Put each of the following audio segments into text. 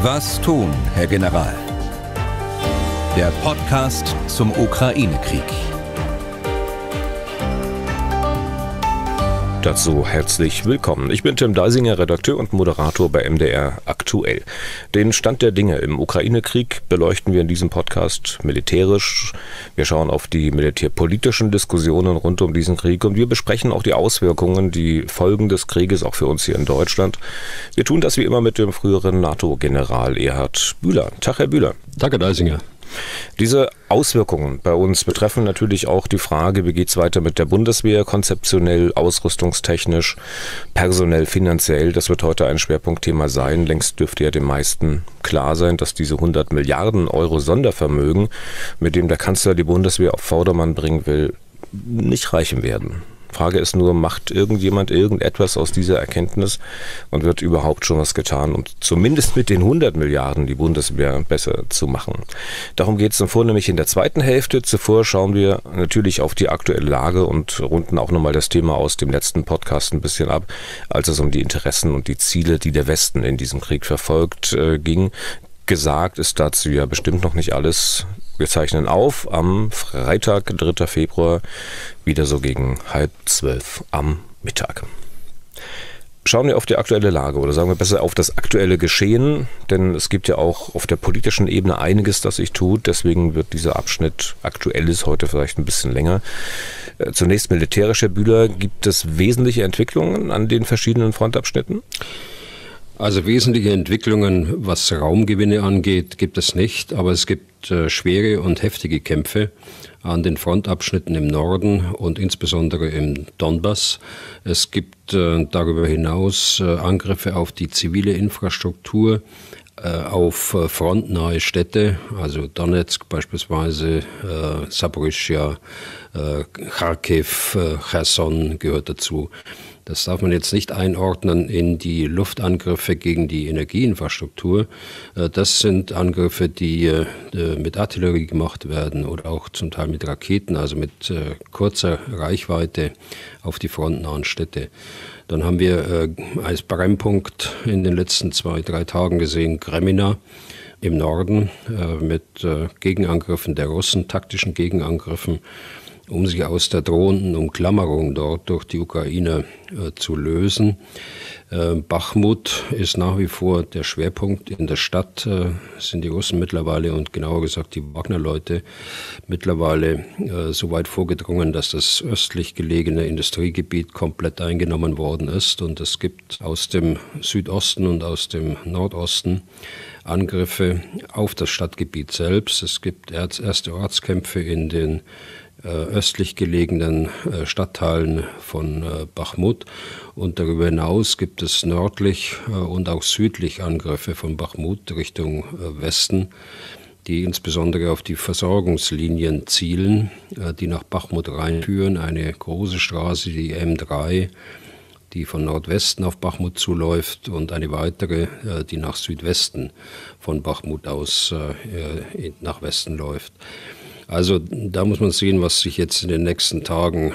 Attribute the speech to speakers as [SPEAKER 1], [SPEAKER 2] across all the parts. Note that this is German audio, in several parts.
[SPEAKER 1] Was tun, Herr General? Der Podcast zum Ukraine-Krieg.
[SPEAKER 2] Dazu herzlich willkommen. Ich bin Tim Deisinger, Redakteur und Moderator bei MDR Aktuell. Den Stand der Dinge im Ukraine-Krieg beleuchten wir in diesem Podcast militärisch. Wir schauen auf die militärpolitischen Diskussionen rund um diesen Krieg und wir besprechen auch die Auswirkungen, die Folgen des Krieges auch für uns hier in Deutschland. Wir tun das wie immer mit dem früheren NATO-General Erhard Bühler. Tag, Herr Bühler.
[SPEAKER 3] Danke, Deisinger.
[SPEAKER 2] Diese Auswirkungen bei uns betreffen natürlich auch die Frage, wie geht es weiter mit der Bundeswehr, konzeptionell, ausrüstungstechnisch, personell, finanziell. Das wird heute ein Schwerpunktthema sein. Längst dürfte ja den meisten klar sein, dass diese 100 Milliarden Euro Sondervermögen, mit dem der Kanzler die Bundeswehr auf Vordermann bringen will, nicht reichen werden. Frage ist nur, macht irgendjemand irgendetwas aus dieser Erkenntnis und wird überhaupt schon was getan, um zumindest mit den 100 Milliarden die Bundeswehr besser zu machen? Darum geht es dann vornehmlich in der zweiten Hälfte. Zuvor schauen wir natürlich auf die aktuelle Lage und runden auch nochmal das Thema aus dem letzten Podcast ein bisschen ab, als es um die Interessen und die Ziele, die der Westen in diesem Krieg verfolgt, ging. Gesagt ist dazu ja bestimmt noch nicht alles. Wir zeichnen auf am Freitag, 3. Februar, wieder so gegen 11:30 am Mittag. Schauen wir auf die aktuelle Lage oder sagen wir besser auf das aktuelle Geschehen, denn es gibt ja auch auf der politischen Ebene einiges, das sich tut. Deswegen wird dieser Abschnitt Aktuelles heute vielleicht ein bisschen länger. Zunächst militärischer Bühler. Gibt es wesentliche Entwicklungen an den verschiedenen Frontabschnitten?
[SPEAKER 3] Also wesentliche Entwicklungen, was Raumgewinne angeht, gibt es nicht, aber es gibt schwere und heftige Kämpfe an den Frontabschnitten im Norden und insbesondere im Donbass. Es gibt darüber hinaus Angriffe auf die zivile Infrastruktur, auf frontnahe Städte, also Donetsk beispielsweise, Saporischschja, Charkiw, Cherson gehört dazu. Das darf man jetzt nicht einordnen in die Luftangriffe gegen die Energieinfrastruktur. Das sind Angriffe, die mit Artillerie gemacht werden oder auch zum Teil mit Raketen, also mit kurzer Reichweite auf die frontnahen Städte. Dann haben wir als Brennpunkt in den letzten 2-3 Tagen gesehen Gremina im Norden mit Gegenangriffen der Russen, taktischen Gegenangriffen, um sich aus der drohenden Umklammerung dort durch die Ukraine zu lösen. Bachmut ist nach wie vor der Schwerpunkt. In der Stadt sind die Russen mittlerweile und genauer gesagt die Wagner-Leute mittlerweile so weit vorgedrungen, dass das östlich gelegene Industriegebiet komplett eingenommen worden ist. Und es gibt aus dem Südosten und aus dem Nordosten Angriffe auf das Stadtgebiet selbst. Es gibt erste Ortskämpfe in den östlich gelegenen Stadtteilen von Bachmut und darüber hinaus gibt es nördlich und auch südlich Angriffe von Bachmut Richtung Westen, die insbesondere auf die Versorgungslinien zielen, die nach Bachmut reinführen. Eine große Straße, die M3, die von Nordwesten auf Bachmut zuläuft und eine weitere, die nach Südwesten von Bachmut aus nach Westen läuft. Also da muss man sehen, was sich jetzt in den nächsten Tagen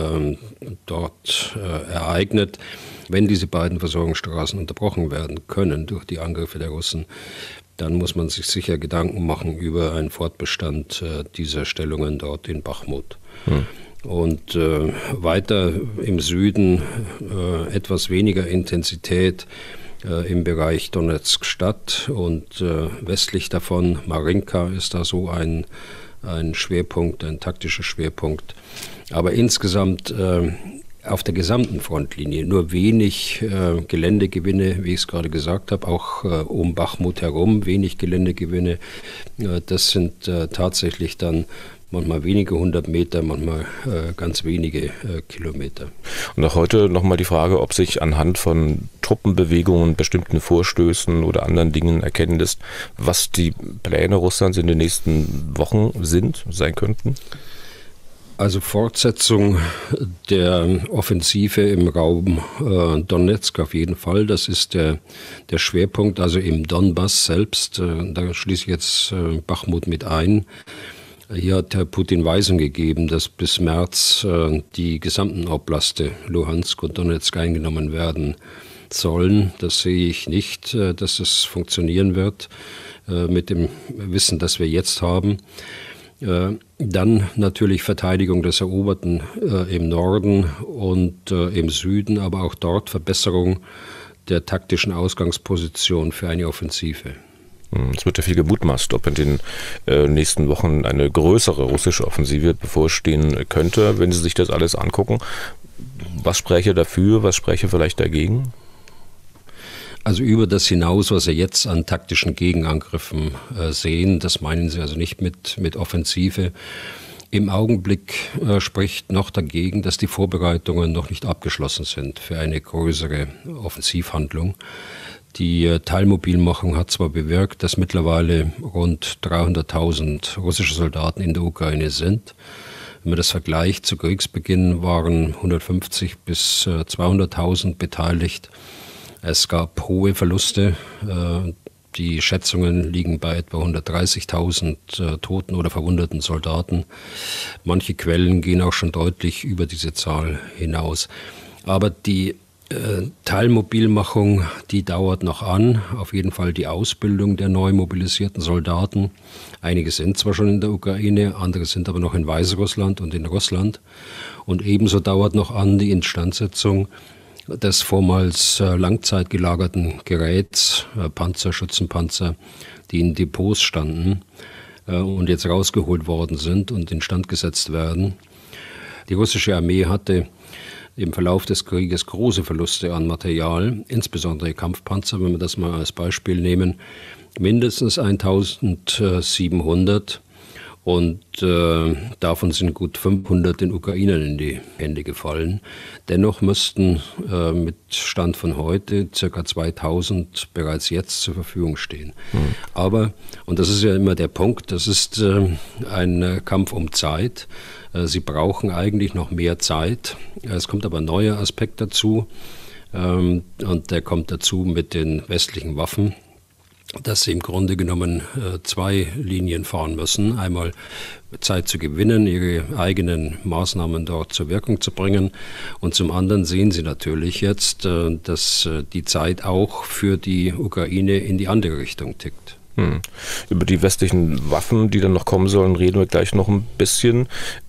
[SPEAKER 3] dort ereignet. Wenn diese beiden Versorgungsstraßen unterbrochen werden können durch die Angriffe der Russen, dann muss man sich sicher Gedanken machen über einen Fortbestand dieser Stellungen dort in Bachmut. Und weiter im Süden etwas weniger Intensität im Bereich Donetsk-Stadt und westlich davon Marinka ist da so ein Schwerpunkt, ein taktischer Schwerpunkt. Aber insgesamt auf der gesamten Frontlinie nur wenig Geländegewinne, wie ich es gerade gesagt habe, auch um Bachmut herum wenig Geländegewinne. Das sind tatsächlich dann manchmal wenige 100 Meter, manchmal ganz wenige Kilometer.
[SPEAKER 2] Und auch heute nochmal die Frage, ob sich anhand von Truppenbewegungen, bestimmten Vorstößen oder anderen Dingen erkennen lässt, was die Pläne Russlands in den nächsten Wochen sein könnten?
[SPEAKER 3] Also Fortsetzung der Offensive im Raum Donetsk auf jeden Fall. Das ist der Schwerpunkt, also im Donbass selbst. Da schließe ich jetzt Bachmut mit ein. Hier hat Herr Putin Weisung gegeben, dass bis März die gesamten Oblaste Luhansk und Donetsk eingenommen werden sollen. Das sehe ich nicht, dass es funktionieren wird mit dem Wissen, das wir jetzt haben. Dann natürlich Verteidigung des Eroberten im Norden und im Süden, aber auch dort Verbesserung der taktischen Ausgangsposition für eine Offensive.
[SPEAKER 2] Es wird ja viel gemutmaßt, ob in den nächsten Wochen eine größere russische Offensive bevorstehen könnte, wenn Sie sich das alles angucken. Was spräche dafür, was spräche vielleicht dagegen?
[SPEAKER 3] Also über das hinaus, was Sie jetzt an taktischen Gegenangriffen sehen, das meinen Sie also nicht mit Offensive. Im Augenblick spricht noch dagegen, dass die Vorbereitungen noch nicht abgeschlossen sind für eine größere Offensivhandlung. Die Teilmobilmachung hat zwar bewirkt, dass mittlerweile rund 300.000 russische Soldaten in der Ukraine sind. Wenn man das vergleicht, zu Kriegsbeginn waren 150.000 bis 200.000 beteiligt. Es gab hohe Verluste. Die Schätzungen liegen bei etwa 130.000 toten oder verwundeten Soldaten. Manche Quellen gehen auch schon deutlich über diese Zahl hinaus. Aber die Teilmobilmachung, die dauert noch an. Auf jeden Fall die Ausbildung der neu mobilisierten Soldaten. Einige sind zwar schon in der Ukraine, andere sind aber noch in Weißrussland und in Russland. Und ebenso dauert noch an die Instandsetzung des vormals Langzeit gelagerten Geräts, Panzer, Schützenpanzer, die in Depots standen und jetzt rausgeholt worden sind und instand gesetzt werden. Die russische Armee hatte im Verlauf des Krieges große Verluste an Material, insbesondere Kampfpanzer, wenn wir das mal als Beispiel nehmen, mindestens 1.700 und davon sind gut 500 den Ukrainern in die Hände gefallen. Dennoch müssten mit Stand von heute ca. 2.000 bereits jetzt zur Verfügung stehen. Aber, und das ist ja immer der Punkt, das ist ein Kampf um Zeit. Sie brauchen eigentlich noch mehr Zeit. Es kommt aber ein neuer Aspekt dazu und der kommt dazu mit den westlichen Waffen, dass sie im Grunde genommen zwei Linien fahren müssen. Einmal Zeit zu gewinnen, ihre eigenen Maßnahmen dort zur Wirkung zu bringen. Und zum anderen sehen sie natürlich jetzt, dass die Zeit auch für die Ukraine in die andere Richtung tickt.
[SPEAKER 2] Über die westlichen Waffen, die dann noch kommen sollen, reden wir gleich noch ein bisschen.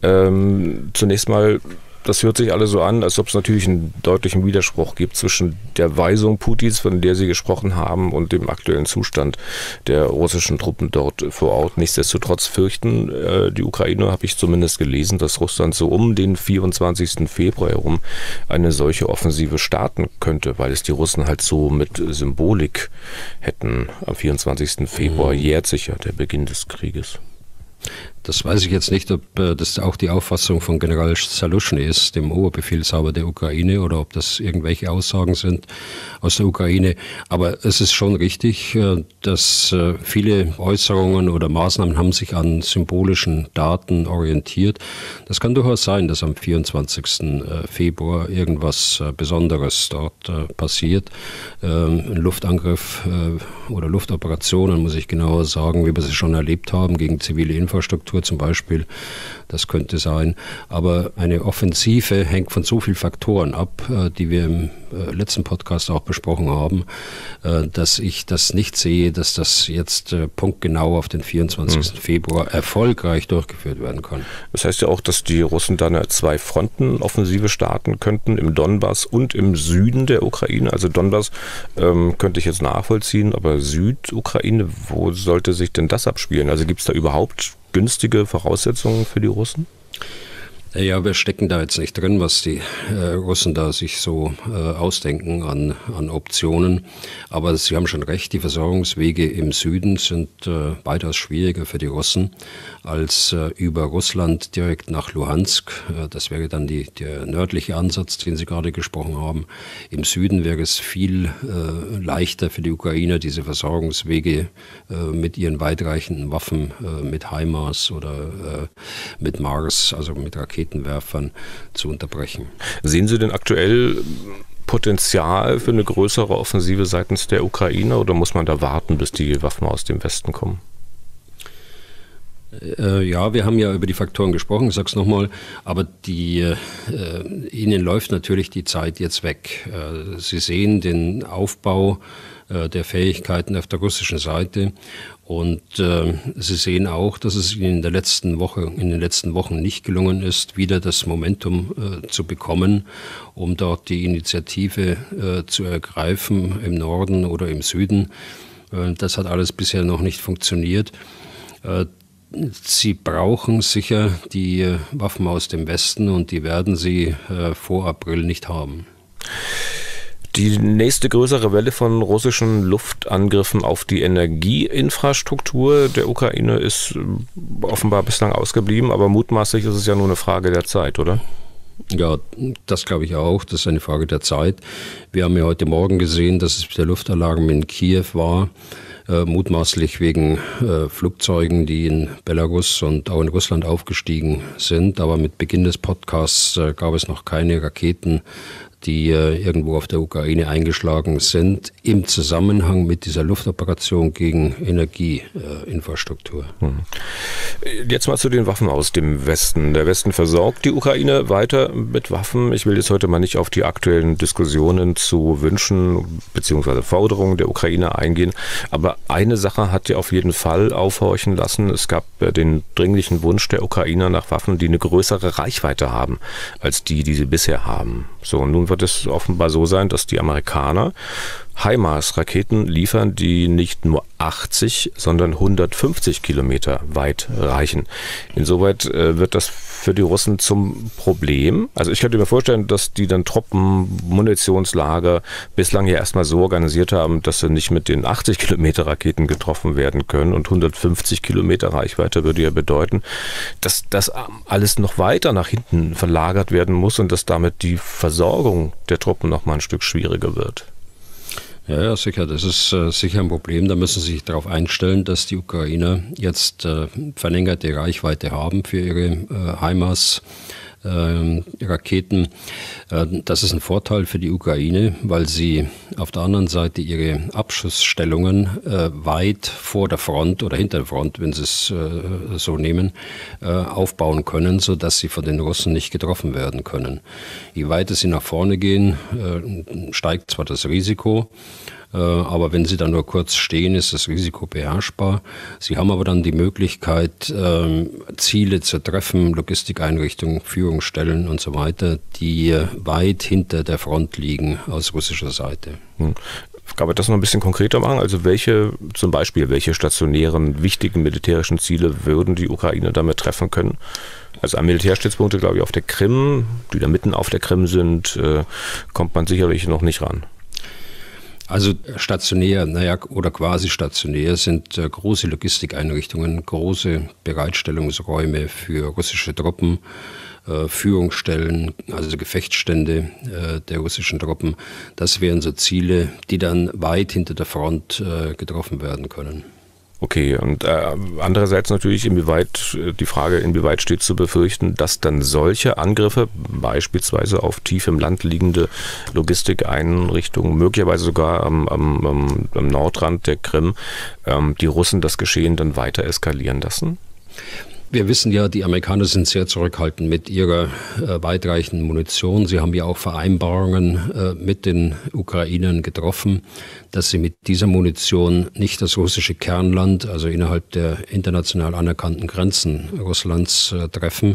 [SPEAKER 2] Zunächst mal, das hört sich alles so an, als ob es natürlich einen deutlichen Widerspruch gibt zwischen der Weisung Putins, von der Sie gesprochen haben, und dem aktuellen Zustand der russischen Truppen dort vor Ort. Nichtsdestotrotz fürchten die Ukrainer, habe ich zumindest gelesen, dass Russland so um den 24. Februar herum eine solche Offensive starten könnte, weil es die Russen halt so mit Symbolik hätten. Am 24. Februar jährt sich ja der Beginn des Krieges.
[SPEAKER 3] Das weiß ich jetzt nicht, ob das auch die Auffassung von General Zaluschny ist, dem Oberbefehlshaber der Ukraine, oder ob das irgendwelche Aussagen sind aus der Ukraine. Aber es ist schon richtig, dass viele Äußerungen oder Maßnahmen haben sich an symbolischen Daten orientiert. Das kann durchaus sein, dass am 24. Februar irgendwas Besonderes dort passiert. Ein Luftangriff oder Luftoperationen, muss ich genauer sagen, wie wir sie schon erlebt haben, gegen zivile Infrastruktur zum Beispiel, das könnte sein. Aber eine Offensive hängt von so vielen Faktoren ab, die wir im letzten Podcast auch besprochen haben, dass ich das nicht sehe, dass das jetzt punktgenau auf den 24. Februar erfolgreich durchgeführt werden kann.
[SPEAKER 2] Das heißt ja auch, dass die Russen dann eine Zwei-Fronten-Offensive starten könnten, im Donbass und im Süden der Ukraine. Also Donbass könnte ich jetzt nachvollziehen, aber Südukraine, wo sollte sich denn das abspielen? Also gibt es da überhaupt günstige Voraussetzungen für die Russen?
[SPEAKER 3] Ja, wir stecken da jetzt nicht drin, was die Russen da sich so ausdenken an Optionen. Aber Sie haben schon recht, die Versorgungswege im Süden sind weitaus schwieriger für die Russen als über Russland direkt nach Luhansk. Das wäre dann der nördliche Ansatz, den Sie gerade gesprochen haben. Im Süden wäre es viel leichter für die Ukrainer, diese Versorgungswege mit ihren weitreichenden Waffen, mit HIMARS oder mit Mars, also mit Raketenwerfern, zu unterbrechen.
[SPEAKER 2] Sehen Sie denn aktuell Potenzial für eine größere Offensive seitens der Ukraine, oder muss man da warten, bis die Waffen aus dem Westen kommen?
[SPEAKER 3] Ja, wir haben ja über die Faktoren gesprochen, ich sage es nochmal, aber Ihnen läuft natürlich die Zeit jetzt weg. Sie sehen den Aufbau der Fähigkeiten auf der russischen Seite und Sie sehen auch, dass es Ihnen in den letzten Wochen nicht gelungen ist, wieder das Momentum zu bekommen, um dort die Initiative zu ergreifen im Norden oder im Süden. Das hat alles bisher noch nicht funktioniert. Sie brauchen sicher die Waffen aus dem Westen und die werden sie vor April nicht haben.
[SPEAKER 2] Die nächste größere Welle von russischen Luftangriffen auf die Energieinfrastruktur der Ukraine ist offenbar bislang ausgeblieben, aber mutmaßlich ist es ja nur eine Frage der Zeit, oder?
[SPEAKER 3] Ja, das glaube ich auch. Das ist eine Frage der Zeit. Wir haben ja heute Morgen gesehen, dass es der Luftalarm in Kiew war. Mutmaßlich wegen Flugzeugen, die in Belarus und auch in Russland aufgestiegen sind. Aber mit Beginn des Podcasts gab es noch keine Raketen, die irgendwo auf der Ukraine eingeschlagen sind, im Zusammenhang mit dieser Luftoperation gegen Energieinfrastruktur.
[SPEAKER 2] Jetzt mal zu den Waffen aus dem Westen. Der Westen versorgt die Ukraine weiter mit Waffen. Ich will jetzt heute mal nicht auf die aktuellen Diskussionen zu Wünschen bzw. Forderungen der Ukraine eingehen, aber eine Sache hat ja auf jeden Fall aufhorchen lassen. Es gab den dringlichen Wunsch der Ukrainer nach Waffen, die eine größere Reichweite haben, als die sie bisher haben. So, und nun wird es offenbar so sein, dass die Amerikaner HIMARS-Raketen liefern, die nicht nur 80, sondern 150 Kilometer weit reichen. Insoweit wird das für die Russen zum Problem. Also ich könnte mir vorstellen, dass die dann Truppen, Munitionslager bislang ja erstmal so organisiert haben, dass sie nicht mit den 80 Kilometer Raketen getroffen werden können. Und 150 Kilometer Reichweite würde ja bedeuten, dass das alles noch weiter nach hinten verlagert werden muss und dass damit die Versorgung der Truppen noch mal ein Stück schwieriger wird.
[SPEAKER 3] Ja, sicher. Das ist sicher ein Problem. Da müssen Sie sich darauf einstellen, dass die Ukrainer jetzt verlängerte Reichweite haben für ihre HIMARS-Raketen. Das ist ein Vorteil für die Ukraine, weil sie auf der anderen Seite ihre Abschussstellungen weit vor der Front oder hinter der Front, wenn sie es so nehmen, aufbauen können, sodass sie von den Russen nicht getroffen werden können. Je weiter sie nach vorne gehen, steigt zwar das Risiko, aber wenn sie dann nur kurz stehen, ist das Risiko beherrschbar. Sie haben aber dann die Möglichkeit, Ziele zu treffen, Logistikeinrichtungen, Führungsstellen und so weiter, die weit hinter der Front liegen aus russischer Seite.
[SPEAKER 2] Kann man das noch ein bisschen konkreter machen? Also welche stationären, wichtigen militärischen Ziele würden die Ukrainer damit treffen können? Also an Militärstützpunkte, glaube ich, auf der Krim, die da mitten auf der Krim sind, kommt man sicherlich noch nicht ran.
[SPEAKER 3] Also stationär, oder quasi stationär sind große Logistikeinrichtungen, große Bereitstellungsräume für russische Truppen, Führungsstellen, also Gefechtsstände der russischen Truppen. Das wären so Ziele, die dann weit hinter der Front getroffen werden können.
[SPEAKER 2] Okay, und andererseits natürlich die Frage, inwieweit steht zu befürchten, dass dann solche Angriffe, beispielsweise auf tief im Land liegende Logistikeinrichtungen, möglicherweise sogar am Nordrand der Krim, die Russen das Geschehen dann weiter eskalieren lassen?
[SPEAKER 3] Wir wissen ja, die Amerikaner sind sehr zurückhaltend mit ihrer weitreichenden Munition. Sie haben ja auch Vereinbarungen mit den Ukrainern getroffen, dass sie mit dieser Munition nicht das russische Kernland, also innerhalb der international anerkannten Grenzen Russlands, treffen.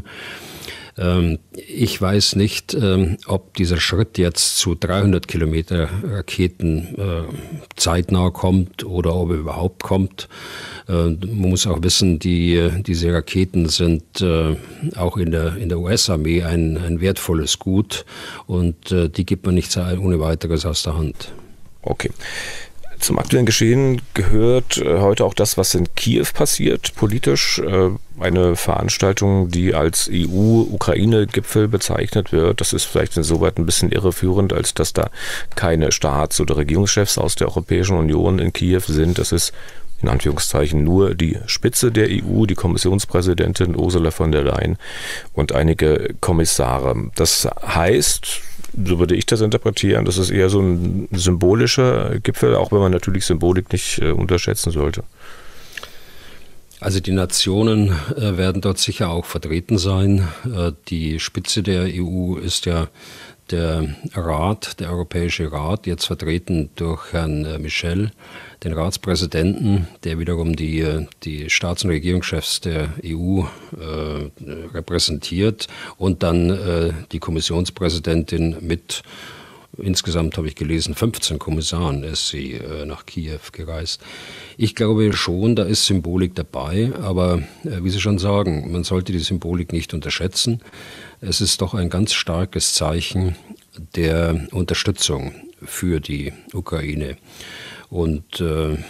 [SPEAKER 3] Ich weiß nicht, ob dieser Schritt jetzt zu 300 Kilometer Raketen zeitnah kommt oder ob er überhaupt kommt. Man muss auch wissen, diese Raketen sind auch in der US-Armee ein wertvolles Gut und die gibt man nicht ohne weiteres aus der Hand.
[SPEAKER 2] Okay. Zum aktuellen Geschehen gehört heute auch das, was in Kiew passiert, politisch. Eine Veranstaltung, die als EU-Ukraine-Gipfel bezeichnet wird. Das ist vielleicht insoweit ein bisschen irreführend, als dass da keine Staats- oder Regierungschefs aus der Europäischen Union in Kiew sind. Das ist in Anführungszeichen nur die Spitze der EU, die Kommissionspräsidentin Ursula von der Leyen und einige Kommissare. Das heißt, so würde ich das interpretieren, das ist eher so ein symbolischer Gipfel, auch wenn man natürlich Symbolik nicht unterschätzen sollte.
[SPEAKER 3] Also die Nationen werden dort sicher auch vertreten sein. Die Spitze der EU ist ja der Rat, der Europäische Rat, jetzt vertreten durch Herrn Michel, den Ratspräsidenten, der wiederum die Staats- und Regierungschefs der EU repräsentiert, und dann die Kommissionspräsidentin mit, insgesamt habe ich gelesen, 15 Kommissaren ist sie nach Kiew gereist. Ich glaube schon, da ist Symbolik dabei, aber wie Sie schon sagen, man sollte die Symbolik nicht unterschätzen. Es ist doch ein ganz starkes Zeichen der Unterstützung für die Ukraine. Und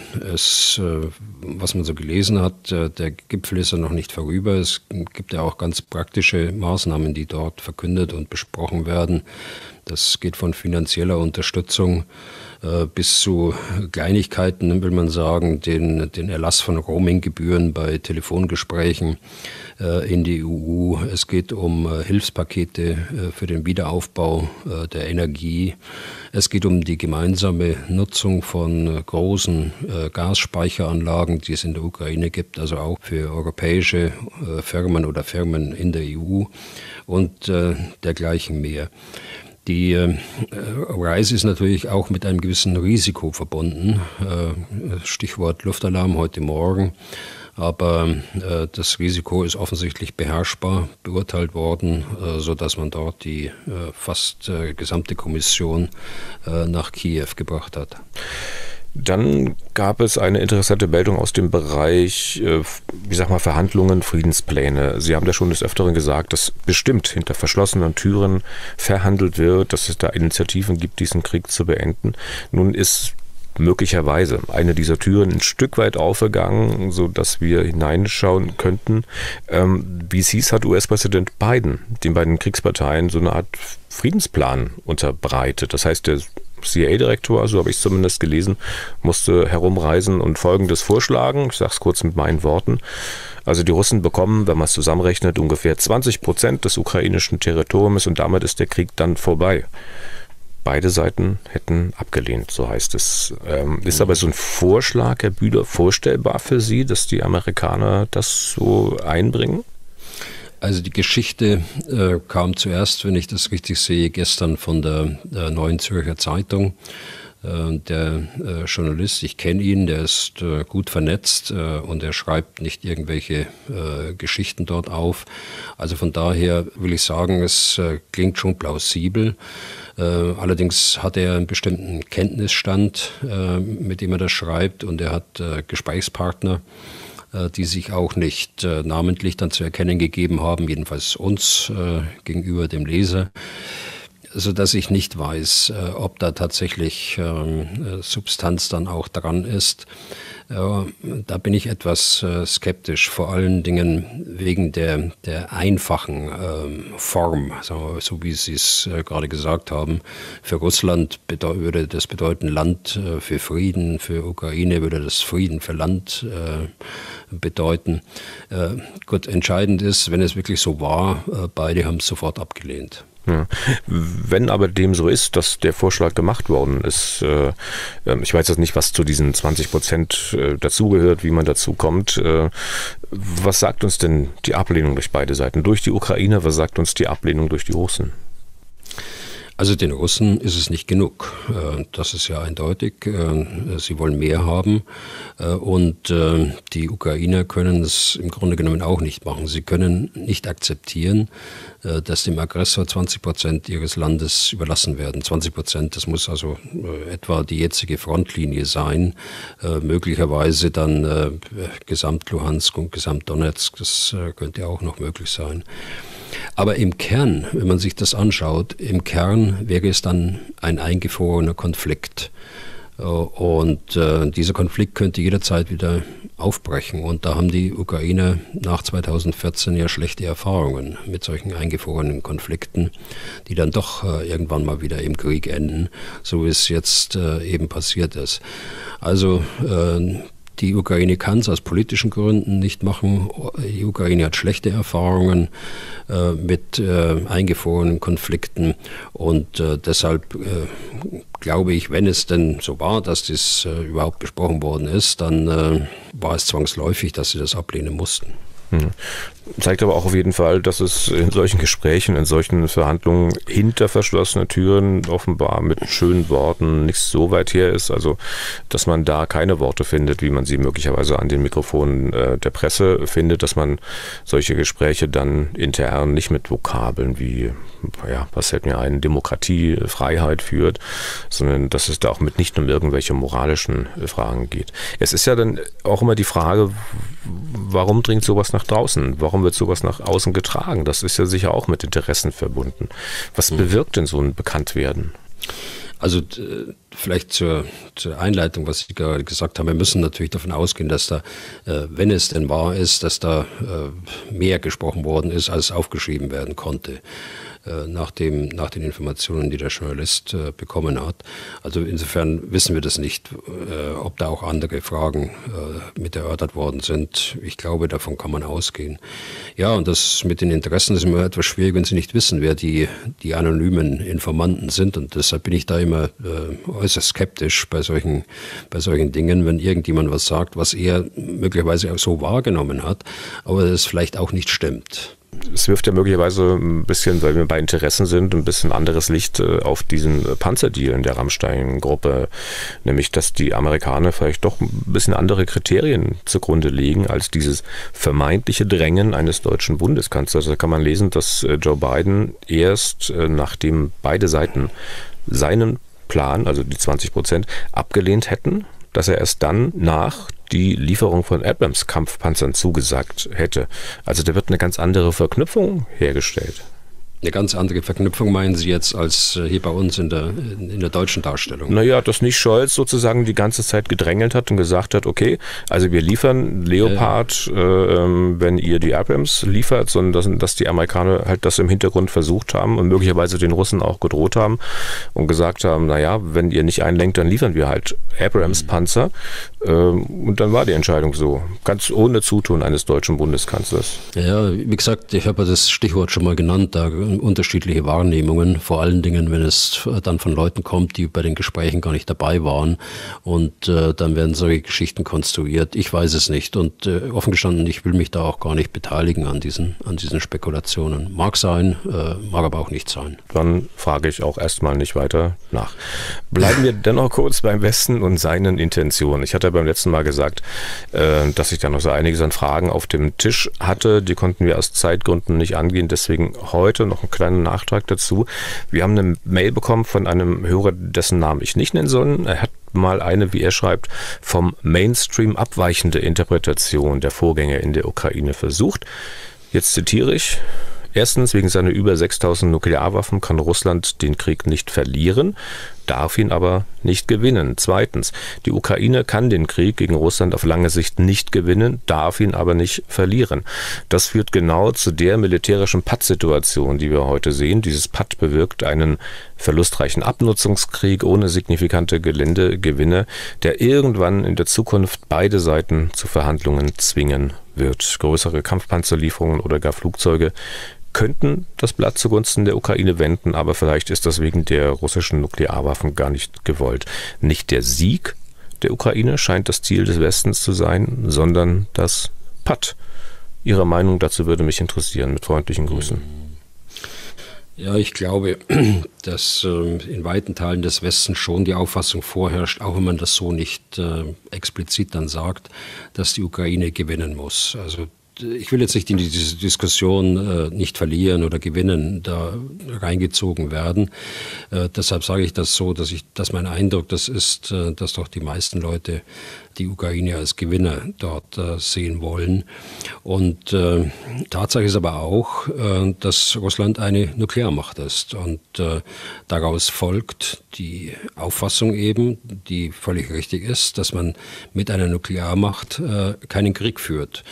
[SPEAKER 3] was man so gelesen hat, der Gipfel ist ja noch nicht vorüber. Es gibt ja auch ganz praktische Maßnahmen, die dort verkündet und besprochen werden. Das geht von finanzieller Unterstützung bis zu Kleinigkeiten, will man sagen, den Erlass von Roaminggebühren bei Telefongesprächen in die EU. Es geht um Hilfspakete für den Wiederaufbau der Energie. Es geht um die gemeinsame Nutzung von großen Gasspeicheranlagen, die es in der Ukraine gibt, also auch für europäische Firmen oder Firmen in der EU und dergleichen mehr. Die Reise ist natürlich auch mit einem gewissen Risiko verbunden. Stichwort Luftalarm heute Morgen. Aber das Risiko ist offensichtlich beherrschbar beurteilt worden, sodass man dort die fast gesamte Kommission nach Kiew gebracht hat.
[SPEAKER 2] Dann gab es eine interessante Meldung aus dem Bereich, Verhandlungen, Friedenspläne. Sie haben ja schon des Öfteren gesagt, dass bestimmt hinter verschlossenen Türen verhandelt wird, dass es da Initiativen gibt, diesen Krieg zu beenden. Nun ist möglicherweise eine dieser Türen ein Stück weit aufgegangen, sodass wir hineinschauen könnten. Wie es hieß, hat US-Präsident Biden den beiden Kriegsparteien so eine Art Friedensplan unterbreitet. Das heißt, der CIA-Direktor, so habe ich es zumindest gelesen, musste herumreisen und Folgendes vorschlagen. Ich sage es kurz mit meinen Worten. Also die Russen bekommen, wenn man es zusammenrechnet, ungefähr 20% des ukrainischen Territoriums und damit ist der Krieg dann vorbei. Beide Seiten hätten abgelehnt, so heißt es. Ist aber so ein Vorschlag, Herr Bühler, vorstellbar für Sie, dass die Amerikaner das so einbringen?
[SPEAKER 3] Also die Geschichte kam zuerst, wenn ich das richtig sehe, gestern von der Neuen Zürcher Zeitung. Der Journalist, ich kenne ihn, der ist gut vernetzt und er schreibt nicht irgendwelche Geschichten dort auf. Also von daher will ich sagen, es klingt schon plausibel. Allerdings hat er einen bestimmten Kenntnisstand, mit dem er das schreibt, und er hat Gesprächspartner, die sich auch nicht namentlich dann zu erkennen gegeben haben, jedenfalls uns gegenüber dem Leser, sodass ich nicht weiß, ob da tatsächlich Substanz dann auch dran ist. Da bin ich etwas skeptisch, vor allen Dingen wegen der einfachen Form, so wie Sie es gerade gesagt haben. Für Russland würde das bedeuten Land für Frieden, für Ukraine würde das Frieden für Land bedeuten. Gut, entscheidend ist, wenn es wirklich so war, beide haben es sofort abgelehnt.
[SPEAKER 2] Ja. Wenn aber dem so ist, dass der Vorschlag gemacht worden ist, ich weiß jetzt nicht, was zu diesen 20% dazugehört, wie man dazu kommt, was sagt uns denn die Ablehnung durch beide Seiten? Durch die Ukraine, was sagt uns die Ablehnung durch die Russen?
[SPEAKER 3] Also den Russen ist es nicht genug. Das ist ja eindeutig. Sie wollen mehr haben. Und die Ukrainer können es im Grunde genommen auch nicht machen. Sie können nicht akzeptieren, dass dem Aggressor 20% ihres Landes überlassen werden. 20%, das muss also etwa die jetzige Frontlinie sein. Möglicherweise dann Gesamt Luhansk und Gesamt Donetsk, das könnte auch noch möglich sein. Aber im Kern, wenn man sich das anschaut, im Kern wäre es dann ein eingefrorener Konflikt. Und dieser Konflikt könnte jederzeit wieder aufbrechen. Und da haben die Ukrainer nach 2014 ja schlechte Erfahrungen mit solchen eingefrorenen Konflikten, die dann doch irgendwann mal wieder im Krieg enden, so wie es jetzt eben passiert ist. Also Die Ukraine kann es aus politischen Gründen nicht machen. Die Ukraine hat schlechte Erfahrungen mit eingefrorenen Konflikten und deshalb glaube ich, wenn es denn so war, dass das überhaupt besprochen worden ist, dann war es zwangsläufig, dass sie das ablehnen mussten.
[SPEAKER 2] Zeigt aber auch auf jeden Fall, dass es in solchen Gesprächen, in solchen Verhandlungen hinter verschlossenen Türen offenbar mit schönen Worten nicht so weit her ist. Also, dass man da keine Worte findet, wie man sie möglicherweise an den Mikrofonen der Presse findet, dass man solche Gespräche dann intern nicht mit Vokabeln wie, ja, was fällt mir ein, Demokratie, Freiheit führt, sondern dass es da auch mit nicht um irgendwelche moralischen Fragen geht. Es ist ja dann auch immer die Frage, warum dringt sowas nach draußen? Warum wird sowas nach außen getragen? Das ist ja sicher auch mit Interessen verbunden. Was bewirkt denn so ein Bekanntwerden?
[SPEAKER 3] Also vielleicht zur Einleitung, was Sie gerade gesagt haben, wir müssen natürlich davon ausgehen, dass da, wenn es denn wahr ist, dass da mehr gesprochen worden ist, als aufgeschrieben werden konnte. Nach den Informationen, die der Journalist bekommen hat. Also insofern wissen wir das nicht, ob da auch andere Fragen mit erörtert worden sind. Ich glaube, davon kann man ausgehen. Ja, und das mit den Interessen ist immer etwas schwierig, wenn Sie nicht wissen, wer die anonymen Informanten sind. Und deshalb bin ich da immer äußerst skeptisch bei solchen Dingen, wenn irgendjemand was sagt, was er möglicherweise auch so wahrgenommen hat, aber das vielleicht auch nicht stimmt.
[SPEAKER 2] Es wirft ja möglicherweise ein bisschen, weil wir bei Interessen sind, ein bisschen anderes Licht auf diesen Panzerdeal in der Rammstein-Gruppe, nämlich dass die Amerikaner vielleicht doch ein bisschen andere Kriterien zugrunde legen als dieses vermeintliche Drängen eines deutschen Bundeskanzlers. Da kann man lesen, dass Joe Biden erst, nachdem beide Seiten seinen Plan, also die 20%, abgelehnt hätten, dass er erst dann nach die Lieferung von Abrams-Kampfpanzern zugesagt hätte. Also da wird eine ganz andere Verknüpfung hergestellt.
[SPEAKER 3] Eine ganz andere Verknüpfung meinen Sie jetzt als hier bei uns in der deutschen Darstellung?
[SPEAKER 2] Naja, dass nicht Scholz sozusagen die ganze Zeit gedrängelt hat und gesagt hat, okay, also wir liefern Leopard, wenn ihr die Abrams liefert, sondern dass die Amerikaner halt das im Hintergrund versucht haben und möglicherweise den Russen auch gedroht haben und gesagt haben, naja, wenn ihr nicht einlenkt, dann liefern wir halt Abrams-Panzer. Und dann war die Entscheidung so, ganz ohne Zutun eines deutschen Bundeskanzlers.
[SPEAKER 3] Ja, wie gesagt, ich habe das Stichwort schon mal genannt, da unterschiedliche Wahrnehmungen, vor allen Dingen, wenn es dann von Leuten kommt, die bei den Gesprächen gar nicht dabei waren und dann werden solche Geschichten konstruiert. Ich weiß es nicht und offen gestanden, ich will mich da auch gar nicht beteiligen an diesen Spekulationen. Mag sein, mag aber auch nicht sein.
[SPEAKER 2] Dann frage ich auch erstmal nicht weiter nach. Bleiben wir dennoch kurz beim Westen und seinen Intentionen. Ich hatte beim letzten Mal gesagt, dass ich da noch so einiges an Fragen auf dem Tisch hatte. Die konnten wir aus Zeitgründen nicht angehen, deswegen heute noch einen kleinen Nachtrag dazu. Wir haben eine Mail bekommen von einem Hörer, dessen Namen ich nicht nennen soll. Er hat mal eine, wie er schreibt, vom Mainstream abweichende Interpretation der Vorgänge in der Ukraine versucht. Jetzt zitiere ich. Erstens, wegen seiner über 6000 Nuklearwaffen kann Russland den Krieg nicht verlieren, darf ihn aber nicht gewinnen. Zweitens, die Ukraine kann den Krieg gegen Russland auf lange Sicht nicht gewinnen, darf ihn aber nicht verlieren. Das führt genau zu der militärischen Pattsituation, die wir heute sehen. Dieses Patt bewirkt einen verlustreichen Abnutzungskrieg ohne signifikante Geländegewinne, der irgendwann in der Zukunft beide Seiten zu Verhandlungen zwingen wird. Größere Kampfpanzerlieferungen oder gar Flugzeuge könnten das Blatt zugunsten der Ukraine wenden, aber vielleicht ist das wegen der russischen Nuklearwaffen gar nicht gewollt. Nicht der Sieg der Ukraine scheint das Ziel des Westens zu sein, sondern das Patt. Ihre Meinung dazu würde mich interessieren. Mit freundlichen Grüßen.
[SPEAKER 3] Ja, ich glaube, dass in weiten Teilen des Westens schon die Auffassung vorherrscht, auch wenn man das so nicht explizit dann sagt, dass die Ukraine gewinnen muss. Also ich will jetzt nicht in diese Diskussion nicht verlieren oder gewinnen, da reingezogen werden. Deshalb sage ich das so, dass mein Eindruck das ist, dass doch die meisten Leute die Ukraine als Gewinner dort sehen wollen. Und Tatsache ist aber auch, dass Russland eine Nuklearmacht ist. Und daraus folgt die Auffassung eben, die völlig richtig ist, dass man mit einer Nuklearmacht keinen Krieg führt.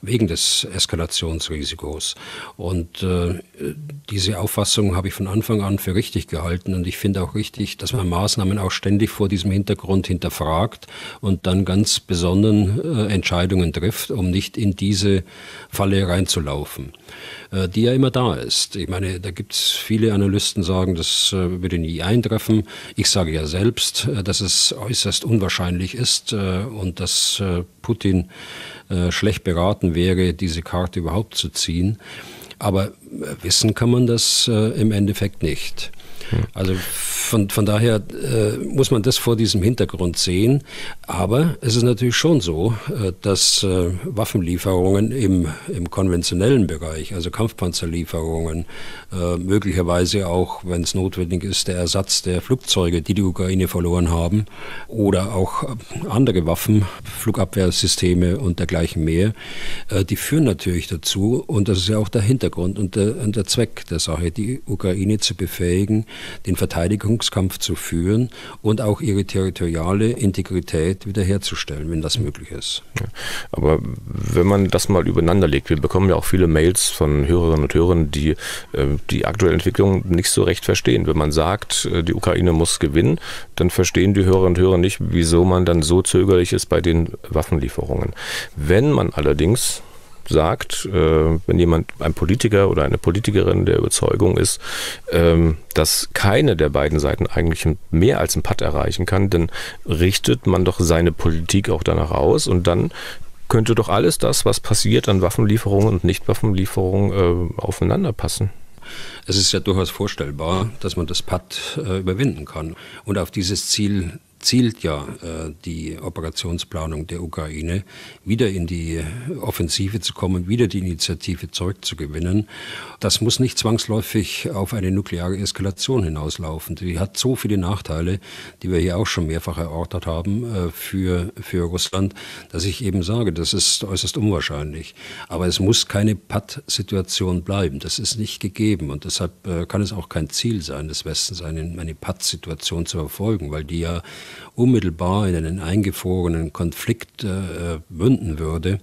[SPEAKER 3] wegen des Eskalationsrisikos. Und diese Auffassung habe ich von Anfang an für richtig gehalten. Und ich finde auch richtig, dass man Maßnahmen auch ständig vor diesem Hintergrund hinterfragt und dann ganz besonnen Entscheidungen trifft, um nicht in diese Falle reinzulaufen, die ja immer da ist. Ich meine, da gibt es viele Analysten, sagen, das würde nie eintreffen. Ich sage ja selbst, dass es äußerst unwahrscheinlich ist und dass Putin schlecht beraten wäre, diese Karte überhaupt zu ziehen. Aber wissen kann man das im Endeffekt nicht. Also von daher muss man das vor diesem Hintergrund sehen. Aber es ist natürlich schon so, dass Waffenlieferungen im konventionellen Bereich, also Kampfpanzerlieferungen, möglicherweise auch, wenn es notwendig ist, der Ersatz der Flugzeuge, die Ukraine verloren haben, oder auch andere Waffen, Flugabwehrsysteme und dergleichen mehr, die führen natürlich dazu, und das ist ja auch der Hintergrund und der Zweck der Sache, die Ukraine zu befähigen, den Verteidigungskampf zu führen und auch ihre territoriale Integrität wiederherzustellen, wenn das möglich ist.
[SPEAKER 2] Ja, aber wenn man das mal übereinander legt, wir bekommen ja auch viele Mails von Hörerinnen und Hörern, die die aktuelle Entwicklung nicht so recht verstehen. Wenn man sagt, die Ukraine muss gewinnen, dann verstehen die Hörerinnen und Hörer nicht, wieso man dann so zögerlich ist bei den Waffenlieferungen. Wenn man allerdings sagt, wenn jemand, ein Politiker oder eine Politikerin der Überzeugung ist, dass keine der beiden Seiten eigentlich mehr als einen Patt erreichen kann, dann richtet man doch seine Politik auch danach aus und dann könnte doch alles das, was passiert an Waffenlieferungen und Nichtwaffenlieferungen, aufeinander passen.
[SPEAKER 3] Es ist ja durchaus vorstellbar, dass man das Patt überwinden kann. Und auf dieses Ziel zielt ja die Operationsplanung der Ukraine, wieder in die Offensive zu kommen, wieder die Initiative zurückzugewinnen. Das muss nicht zwangsläufig auf eine nukleare Eskalation hinauslaufen. Die hat so viele Nachteile, die wir hier auch schon mehrfach erörtert haben für Russland, dass ich eben sage, das ist äußerst unwahrscheinlich. Aber es muss keine Patt-Situation bleiben. Das ist nicht gegeben. Und deshalb kann es auch kein Ziel sein des Westens, eine Patt-Situation zu verfolgen, weil die ja unmittelbar in einen eingefrorenen Konflikt münden würde.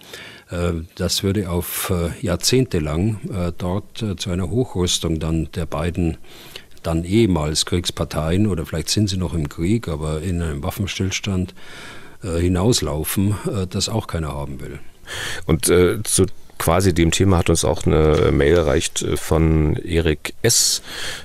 [SPEAKER 3] Das würde auf Jahrzehnte lang dort zu einer Hochrüstung dann der beiden dann ehemals Kriegsparteien, oder vielleicht sind sie noch im Krieg, aber in einem Waffenstillstand hinauslaufen, das auch keiner haben will.
[SPEAKER 2] Und zu quasi dem Thema hat uns auch eine Mail erreicht von Erik S.,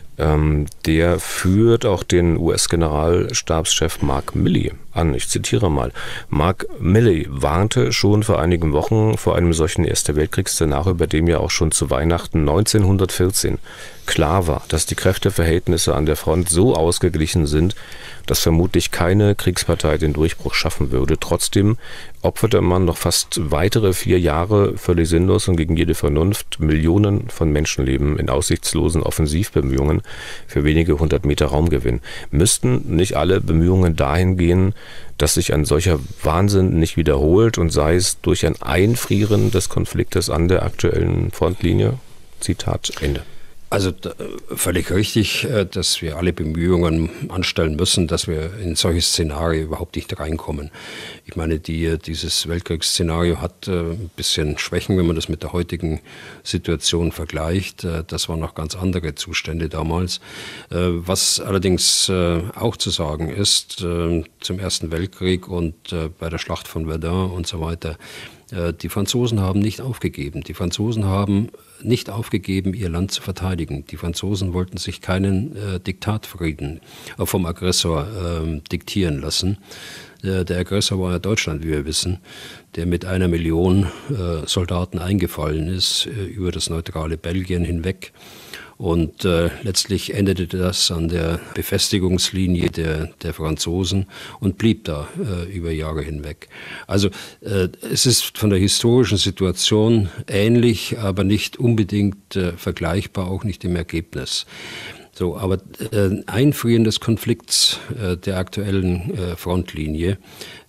[SPEAKER 2] der führt auch den US-Generalstabschef Mark Milley an. Ich zitiere mal. Mark Milley warnte schon vor einigen Wochen vor einem solchen Erster Weltkriegsszenario, bei dem ja auch schon zu Weihnachten 1914 klar war, dass die Kräfteverhältnisse an der Front so ausgeglichen sind, dass vermutlich keine Kriegspartei den Durchbruch schaffen würde. Trotzdem opferte man noch fast weitere 4 Jahre völlig sinnlos und gegen jede Vernunft Millionen von Menschenleben in aussichtslosen Offensivbemühungen für wenige 100 Meter Raumgewinn. Müssten nicht alle Bemühungen dahin gehen, dass sich ein solcher Wahnsinn nicht wiederholt und sei es durch ein Einfrieren des Konfliktes an der aktuellen Frontlinie? Zitat Ende.
[SPEAKER 3] Also völlig richtig, dass wir alle Bemühungen anstellen müssen, dass wir in solche Szenarien überhaupt nicht reinkommen. Ich meine, dieses Weltkriegsszenario hat ein bisschen Schwächen, wenn man das mit der heutigen Situation vergleicht. Das waren noch ganz andere Zustände damals. Was allerdings auch zu sagen ist, zum Ersten Weltkrieg und bei der Schlacht von Verdun und so weiter, die Franzosen haben nicht aufgegeben. Die Franzosen haben nicht aufgegeben, ihr Land zu verteidigen. Die Franzosen wollten sich keinen Diktatfrieden vom Aggressor diktieren lassen. Der Aggressor war ja Deutschland, wie wir wissen, der mit 1 Million Soldaten eingefallen ist über das neutrale Belgien hinweg. Und letztlich endete das an der Befestigungslinie der Franzosen und blieb da über Jahre hinweg. Also es ist von der historischen Situation ähnlich, aber nicht unbedingt vergleichbar, auch nicht im Ergebnis. So, aber Einfrieren des Konflikts der aktuellen Frontlinie,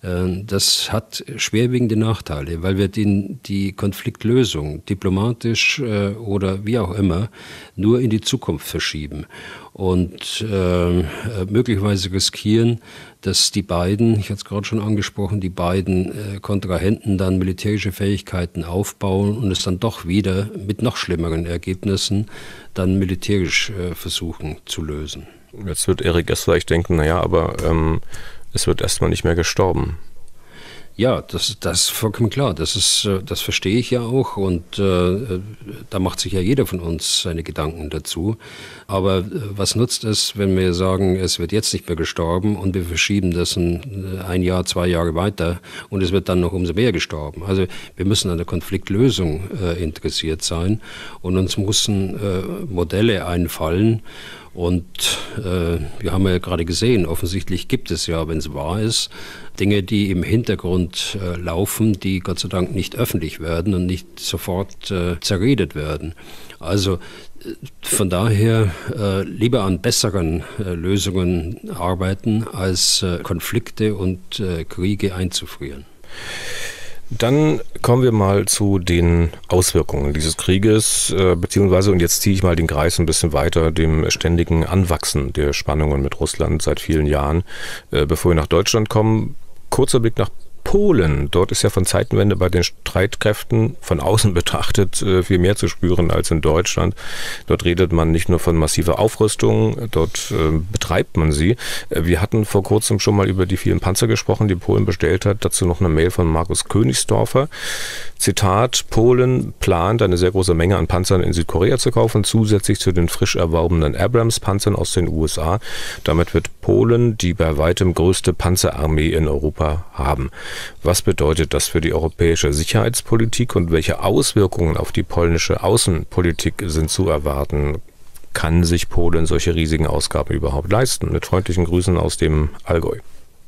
[SPEAKER 3] das hat schwerwiegende Nachteile, weil wir die Konfliktlösung diplomatisch oder wie auch immer nur in die Zukunft verschieben. und möglicherweise riskieren, dass die beiden, ich hatte es gerade schon angesprochen, die beiden Kontrahenten dann militärische Fähigkeiten aufbauen und es dann doch wieder mit noch schlimmeren Ergebnissen dann militärisch versuchen zu lösen.
[SPEAKER 2] Jetzt wird Erik S. vielleicht denken, naja, aber es wird erstmal nicht mehr gestorben.
[SPEAKER 3] Ja, das ist vollkommen klar. Das verstehe ich ja auch und da macht sich ja jeder von uns seine Gedanken dazu. Aber was nutzt es, wenn wir sagen, es wird jetzt nicht mehr gestorben und wir verschieben das ein Jahr, 2 Jahre weiter und es wird dann noch umso mehr gestorben? Also wir müssen an der Konfliktlösung interessiert sein und uns müssen Modelle einfallen. Und wir haben ja gerade gesehen, offensichtlich gibt es ja, wenn es wahr ist, Dinge, die im Hintergrund laufen, die Gott sei Dank nicht öffentlich werden und nicht sofort zerredet werden. Also von daher lieber an besseren Lösungen arbeiten, als Konflikte und Kriege einzufrieren.
[SPEAKER 2] Dann kommen wir mal zu den Auswirkungen dieses Krieges, beziehungsweise, und jetzt ziehe ich mal den Kreis ein bisschen weiter, dem ständigen Anwachsen der Spannungen mit Russland seit vielen Jahren. Bevor wir nach Deutschland kommen, kurzer Blick nach Polen. Dort ist ja von Zeitenwende bei den Streitkräften von außen betrachtet viel mehr zu spüren als in Deutschland. Dort redet man nicht nur von massiver Aufrüstung, dort betreibt man sie. Wir hatten vor kurzem schon mal über die vielen Panzer gesprochen, die Polen bestellt hat. Dazu noch eine Mail von Markus Königsdorfer. Zitat: Polen plant, eine sehr große Menge an Panzern in Südkorea zu kaufen, zusätzlich zu den frisch erworbenen Abrams-Panzern aus den USA. Damit wird Polen die bei weitem größte Panzerarmee in Europa haben. Was bedeutet das für die europäische Sicherheitspolitik und welche Auswirkungen auf die polnische Außenpolitik sind zu erwarten? Kann sich Polen solche riesigen Ausgaben überhaupt leisten? Mit freundlichen Grüßen aus dem Allgäu.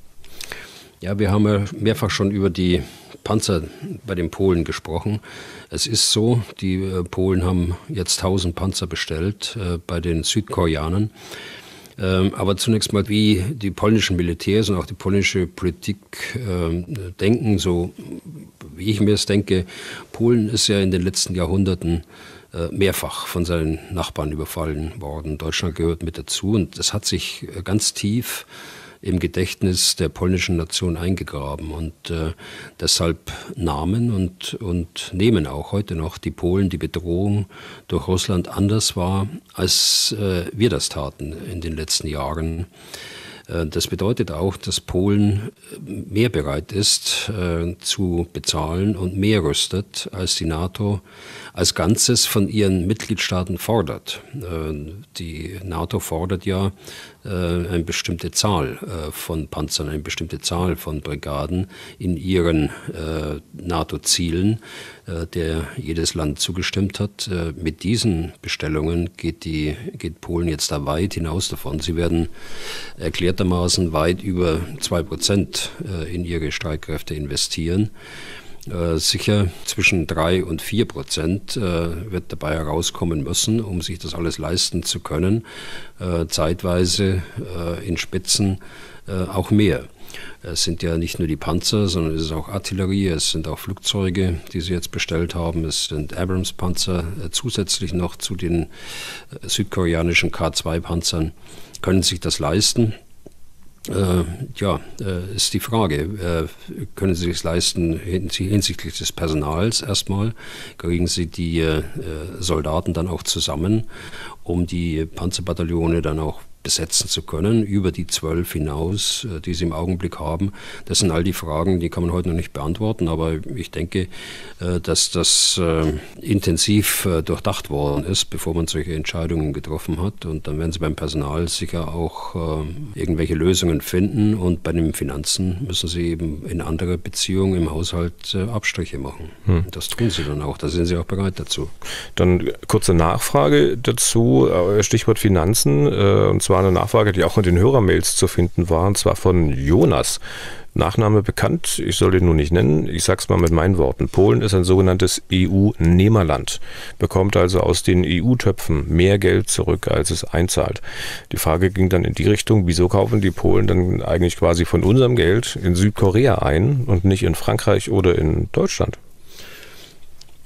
[SPEAKER 3] Ja, wir haben ja mehrfach schon über die Panzer bei den Polen gesprochen. Es ist so, die Polen haben jetzt 1000 Panzer bestellt bei den Südkoreanern. Aber zunächst mal, wie die polnischen Militärs und auch die polnische Politik denken, so wie ich mir es denke, Polen ist ja in den letzten Jahrhunderten mehrfach von seinen Nachbarn überfallen worden. Deutschland gehört mit dazu und das hat sich ganz tief im Gedächtnis der polnischen Nation eingegraben und deshalb nahmen und nehmen auch heute noch die Polen die Bedrohung durch Russland anders wahr, als wir das taten in den letzten Jahren. Das bedeutet auch, dass Polen mehr bereit ist zu bezahlen und mehr rüstet, als die NATO als Ganzes von ihren Mitgliedstaaten fordert. Die NATO fordert ja eine bestimmte Zahl von Panzern, eine bestimmte Zahl von Brigaden in ihren NATO-Zielen, der jedes Land zugestimmt hat. Mit diesen Bestellungen geht Polen jetzt da weit hinaus davon. Sie werden erklärtermaßen weit über 2% in ihre Streitkräfte investieren. Sicher zwischen 3% und 4% wird dabei herauskommen müssen, um sich das alles leisten zu können. Zeitweise in Spitzen auch mehr. Es sind ja nicht nur die Panzer, sondern es ist auch Artillerie, es sind auch Flugzeuge, die sie jetzt bestellt haben. Es sind Abrams-Panzer zusätzlich noch zu den südkoreanischen K2-Panzern. Können sich das leisten? Ist die Frage. Können Sie es leisten hinsichtlich des Personals erstmal? Kriegen Sie die Soldaten dann auch zusammen, um die Panzerbataillone dann auch besetzen zu können, über die 12 hinaus, die sie im Augenblick haben? Das sind all die Fragen, die kann man heute noch nicht beantworten, aber ich denke, dass das intensiv durchdacht worden ist, bevor man solche Entscheidungen getroffen hat, und dann werden sie beim Personal sicher auch irgendwelche Lösungen finden, und bei den Finanzen müssen sie eben in anderer Beziehung im Haushalt Abstriche machen. Das tun sie dann auch, da sind sie auch bereit dazu.
[SPEAKER 2] Dann kurze Nachfrage dazu, Stichwort Finanzen, und zwar eine Nachfrage, die auch in den Hörermails zu finden war, und zwar von Jonas. Nachname bekannt, ich soll den nur nicht nennen, ich sag's mal mit meinen Worten. Polen ist ein sogenanntes EU-Nehmerland, bekommt also aus den EU-Töpfen mehr Geld zurück, als es einzahlt. Die Frage ging dann in die Richtung, wieso kaufen die Polen dann eigentlich quasi von unserem Geld in Südkorea ein und nicht in Frankreich oder in Deutschland?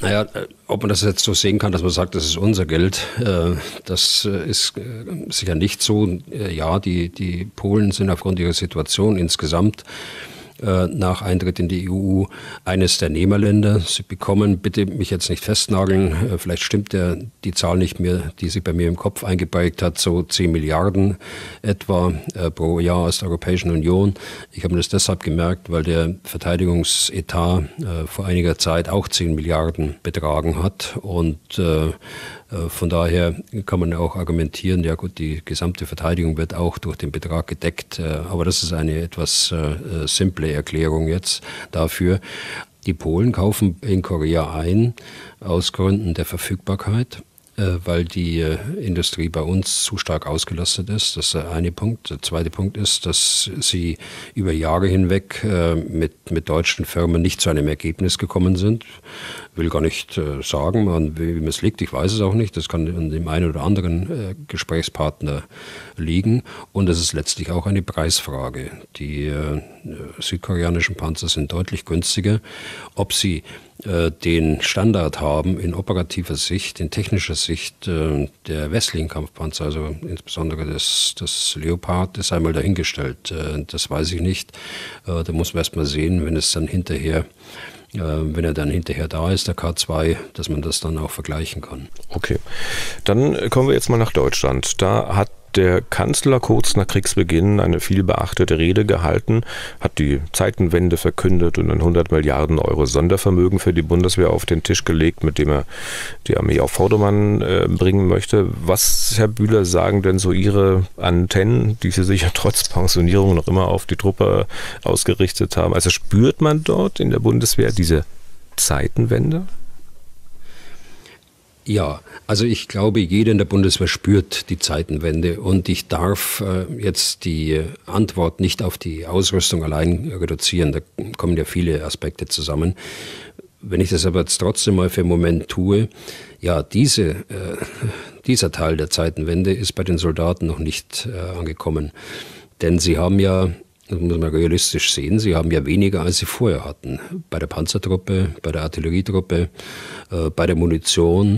[SPEAKER 3] Naja, ob man das jetzt so sehen kann, dass man sagt, das ist unser Geld, das ist sicher nicht so. Ja, die Polen sind aufgrund ihrer Situation insgesamt nach Eintritt in die EU eines der Nehmerländer. Sie bekommen, bitte mich jetzt nicht festnageln, vielleicht stimmt die Zahl nicht mehr, die sich bei mir im Kopf eingeprägt hat, so 10 Milliarden etwa pro Jahr aus der Europäischen Union. Ich habe mir das deshalb gemerkt, weil der Verteidigungsetat vor einiger Zeit auch 10 Milliarden betragen hat und von daher kann man auch argumentieren, ja gut, die gesamte Verteidigung wird auch durch den Betrag gedeckt, aber das ist eine etwas simple Erklärung jetzt dafür. Die Polen kaufen in Korea ein aus Gründen der Verfügbarkeit, weil die Industrie bei uns zu stark ausgelastet ist. Das ist der eine Punkt. Der zweite Punkt ist, dass sie über Jahre hinweg mit deutschen Firmen nicht zu einem Ergebnis gekommen sind. Ich will gar nicht sagen, wie es liegt. Ich weiß es auch nicht. Das kann an dem einen oder anderen Gesprächspartner liegen. Und es ist letztlich auch eine Preisfrage. Die südkoreanischen Panzer sind deutlich günstiger. Ob sie den Standard haben in operativer Sicht, in technischer Sicht der westlichen Kampfpanzer, also insbesondere des Leopard, ist einmal dahingestellt. Das weiß ich nicht. Da muss man erst mal sehen, wenn er dann hinterher da ist, der K2, dass man das dann auch vergleichen kann.
[SPEAKER 2] Okay, dann kommen wir jetzt mal nach Deutschland. Da hat der Kanzler kurz nach Kriegsbeginn eine viel beachtete Rede gehalten, hat die Zeitenwende verkündet und ein 100 Milliarden Euro Sondervermögen für die Bundeswehr auf den Tisch gelegt, mit dem er die Armee auf Vordermann bringen möchte. Was, Herr Bühler, sagen denn so Ihre Antennen, die Sie sich ja trotz Pensionierung noch immer auf die Truppe ausgerichtet haben? Also spürt man dort in der Bundeswehr diese Zeitenwende?
[SPEAKER 3] Ja, also ich glaube, jeder in der Bundeswehr spürt die Zeitenwende und ich darf jetzt die Antwort nicht auf die Ausrüstung allein reduzieren. Da kommen ja viele Aspekte zusammen. Wenn ich das aber jetzt trotzdem mal für einen Moment tue, ja, dieser Teil der Zeitenwende ist bei den Soldaten noch nicht angekommen. Denn sie haben ja, das muss man realistisch sehen, sie haben ja weniger, als sie vorher hatten. Bei der Panzertruppe, bei der Artillerietruppe, bei der Munition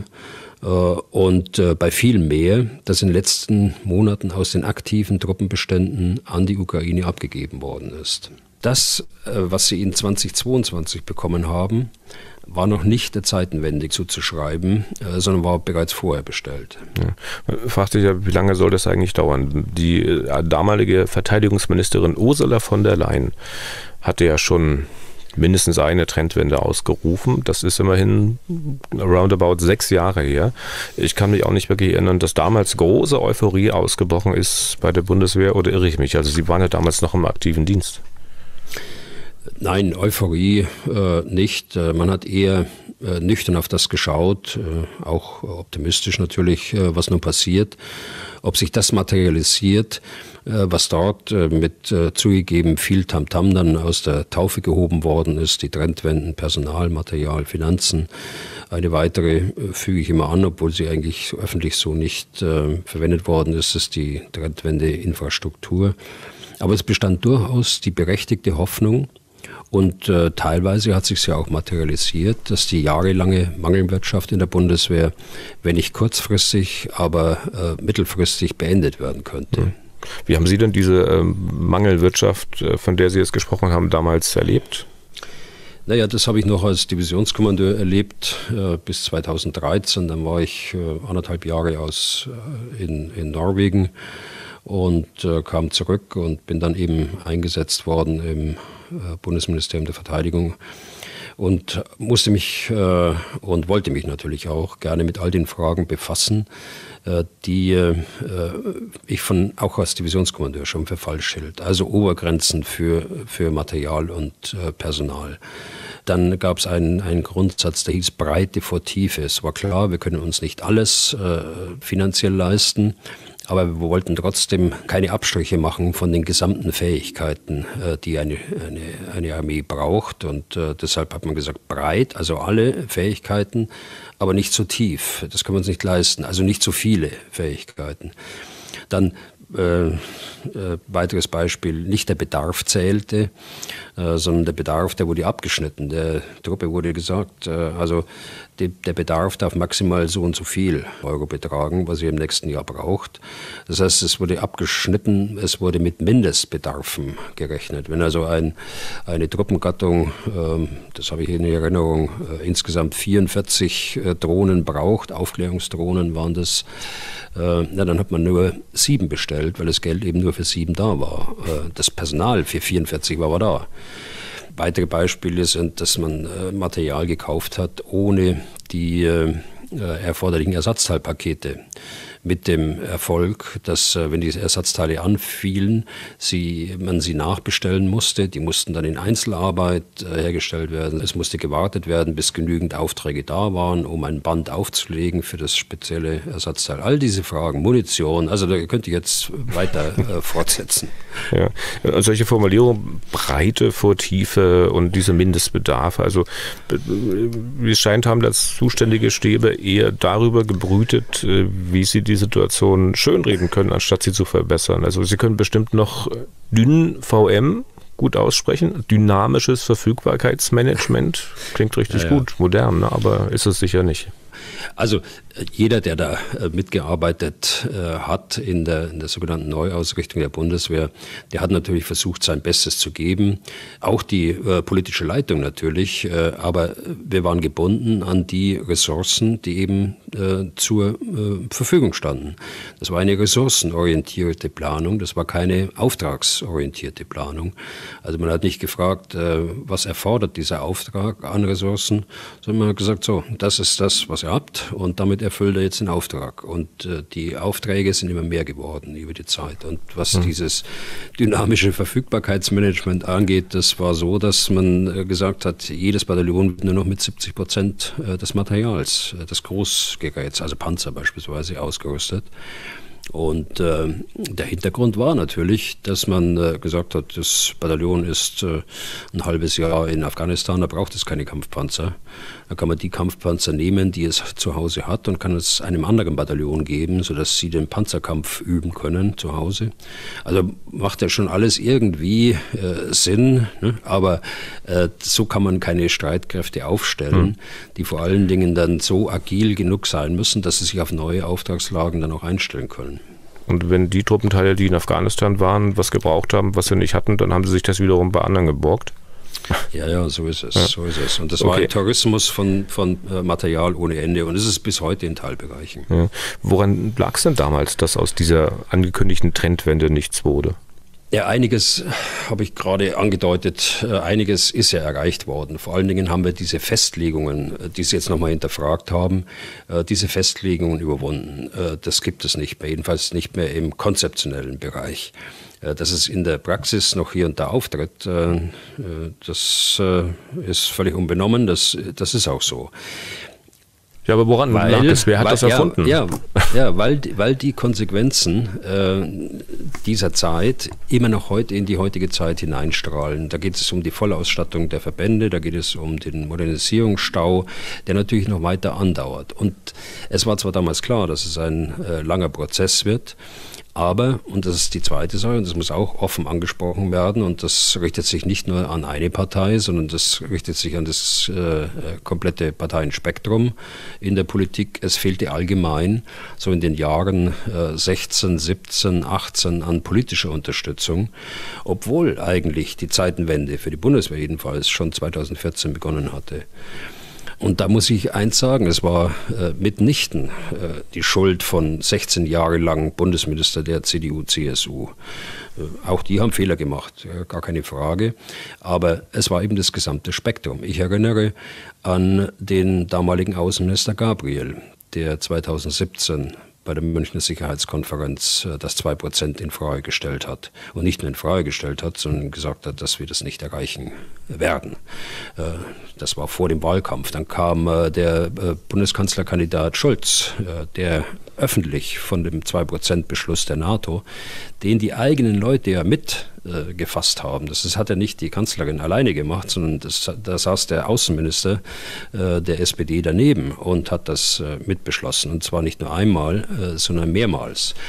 [SPEAKER 3] und bei viel mehr, das in den letzten Monaten aus den aktiven Truppenbeständen an die Ukraine abgegeben worden ist. Das, was sie in 2022 bekommen haben, war noch nicht der Zeitenwende zuzuschreiben, sondern war bereits vorher bestellt.
[SPEAKER 2] Ja. Man fragt sich ja, wie lange soll das eigentlich dauern? Die damalige Verteidigungsministerin Ursula von der Leyen hatte ja schon mindestens eine Trendwende ausgerufen. Das ist immerhin roundabout 6 Jahre her. Ich kann mich auch nicht wirklich erinnern, dass damals große Euphorie ausgebrochen ist bei der Bundeswehr, oder irre ich mich? Also Sie waren ja damals noch im aktiven Dienst.
[SPEAKER 3] Nein, Euphorie nicht. Man hat eher nüchtern auf das geschaut, auch optimistisch natürlich, was nun passiert. Ob sich das materialisiert, was dort mit zugegeben viel Tamtam dann aus der Taufe gehoben worden ist, die Trendwenden, Personal, Material, Finanzen. Eine weitere füge ich immer an, obwohl sie eigentlich öffentlich so nicht verwendet worden ist, ist die Trendwende Infrastruktur. Aber es bestand durchaus die berechtigte Hoffnung, und teilweise hat sich es ja auch materialisiert, dass die jahrelange Mangelwirtschaft in der Bundeswehr, wenn nicht kurzfristig, aber mittelfristig beendet werden könnte.
[SPEAKER 2] Wie haben Sie denn diese Mangelwirtschaft, von der Sie jetzt gesprochen haben, damals erlebt?
[SPEAKER 3] Naja, das habe ich noch als Divisionskommandeur erlebt bis 2013. Dann war ich 1,5 Jahre in Norwegen und kam zurück und bin dann eben eingesetzt worden im Bundesministerium der Verteidigung und musste mich und wollte mich natürlich auch gerne mit all den Fragen befassen, die ich auch als Divisionskommandeur schon für falsch hielt. Also Obergrenzen für Material und Personal. Dann gab es einen Grundsatz, der hieß Breite vor Tiefe. Es war klar, wir können uns nicht alles finanziell leisten, aber wir wollten trotzdem keine Abstriche machen von den gesamten Fähigkeiten, die eine Armee braucht. Und deshalb hat man gesagt, breit, also alle Fähigkeiten, aber nicht so tief. Das können wir uns nicht leisten, also nicht so viele Fähigkeiten. Dann weiteres Beispiel, nicht der Bedarf zählte, sondern der Bedarf, der wurde abgeschnitten. Der Truppe wurde gesagt, also der Bedarf darf maximal so und so viel Euro betragen, was ihr im nächsten Jahr braucht. Das heißt, es wurde abgeschnitten, es wurde mit Mindestbedarfen gerechnet. Wenn also eine Truppengattung, das habe ich in Erinnerung, insgesamt 44 Drohnen braucht, Aufklärungsdrohnen waren das, dann hat man nur 7 bestellt, weil das Geld eben nur für 7 da war. Das Personal für 44 war aber da. Weitere Beispiele sind, dass man Material gekauft hat, ohne die erforderlichen Ersatzteilpakete. Mit dem Erfolg, dass, wenn die Ersatzteile anfielen, man sie nachbestellen musste. Die mussten dann in Einzelarbeit hergestellt werden. Es musste gewartet werden, bis genügend Aufträge da waren, um ein Band aufzulegen für das spezielle Ersatzteil. All diese Fragen, Munition, also da könnte ich jetzt weiter fortsetzen.
[SPEAKER 2] Ja, solche Formulierungen, Breite vor Tiefe und diese Mindestbedarfe, also wie es scheint, haben das zuständige Stäbe eher darüber gebrütet, wie sie die Situation schönreden können, anstatt sie zu verbessern. Also Sie können bestimmt noch DynVM gut aussprechen. Dynamisches Verfügbarkeitsmanagement. Klingt richtig gut, modern, ne? Aber ist es sicher nicht.
[SPEAKER 3] Also jeder, der da mitgearbeitet hat in der sogenannten Neuausrichtung der Bundeswehr, der hat natürlich versucht, sein Bestes zu geben. Auch die politische Leitung natürlich, aber wir waren gebunden an die Ressourcen, die eben zur Verfügung standen. Das war eine ressourcenorientierte Planung, das war keine auftragsorientierte Planung. Also man hat nicht gefragt, was erfordert dieser Auftrag an Ressourcen, sondern man hat gesagt, so, das ist das, was ihr habt und damit erfüllt er jetzt den Auftrag. Und die Aufträge sind immer mehr geworden über die Zeit. Und was dieses dynamische Verfügbarkeitsmanagement angeht, das war so, dass man gesagt hat, jedes Bataillon wird nur noch mit 70% des Materials, des Großgeräts, also Panzer beispielsweise, ausgerüstet. Und der Hintergrund war natürlich, dass man gesagt hat, das Bataillon ist ein halbes Jahr in Afghanistan, da braucht es keine Kampfpanzer. Da kann man die Kampfpanzer nehmen, die es zu Hause hat und kann es einem anderen Bataillon geben, sodass sie den Panzerkampf üben können zu Hause. Also macht ja schon alles irgendwie Sinn, ne? Aber so kann man keine Streitkräfte aufstellen, die vor allen Dingen dann so agil genug sein müssen, dass sie sich auf neue Auftragslagen dann auch einstellen können.
[SPEAKER 2] Und wenn die Truppenteile, die in Afghanistan waren, was gebraucht haben, was sie nicht hatten, dann haben sie sich das wiederum bei anderen geborgt?
[SPEAKER 3] Ja, so ist es. Ja. So ist es. Und das war ein Tourismus von Material ohne Ende und es ist bis heute in Teilbereichen.
[SPEAKER 2] Ja. Woran lag es denn damals, dass aus dieser angekündigten Trendwende nichts wurde?
[SPEAKER 3] Ja, einiges habe ich gerade angedeutet, einiges ist ja erreicht worden. Vor allen Dingen haben wir diese Festlegungen, die Sie jetzt nochmal hinterfragt haben, diese Festlegungen überwunden. Das gibt es nicht mehr, jedenfalls nicht mehr im konzeptionellen Bereich. Dass es in der Praxis noch hier und da auftritt, das ist völlig unbenommen, das ist auch so.
[SPEAKER 2] Ja, aber woran lag es? Wer hat das erfunden?
[SPEAKER 3] Ja, weil die Konsequenzen dieser Zeit immer noch heute in die heutige Zeit hineinstrahlen. Da geht es um die Vollausstattung der Verbände, da geht es um den Modernisierungsstau, der natürlich noch weiter andauert. Und es war zwar damals klar, dass es ein langer Prozess wird, aber, und das ist die zweite Sache, und das muss auch offen angesprochen werden, und das richtet sich nicht nur an eine Partei, sondern das richtet sich an das komplette Parteienspektrum in der Politik. Es fehlte allgemein so in den Jahren 16, 17, 18 an politischer Unterstützung, obwohl eigentlich die Zeitenwende für die Bundeswehr jedenfalls schon 2014 begonnen hatte. Und da muss ich eins sagen, es war mitnichten die Schuld von 16 Jahre lang Bundesminister der CDU, CSU. Auch die haben Fehler gemacht, gar keine Frage. Aber es war eben das gesamte Spektrum. Ich erinnere an den damaligen Außenminister Gabriel, der 2017 bei der Münchner Sicherheitskonferenz das 2% in Frage gestellt hat. Und nicht nur in Frage gestellt hat, sondern gesagt hat, dass wir das nicht erreichen werden. Das war vor dem Wahlkampf. Dann kam der Bundeskanzlerkandidat Scholz, der öffentlich von dem 2%-Beschluss der NATO, den die eigenen Leute ja mitgefasst haben. Das hat ja nicht die Kanzlerin alleine gemacht, sondern da saß der Außenminister der SPD daneben und hat das mitbeschlossen. Und zwar nicht nur einmal, sondern mehrmals.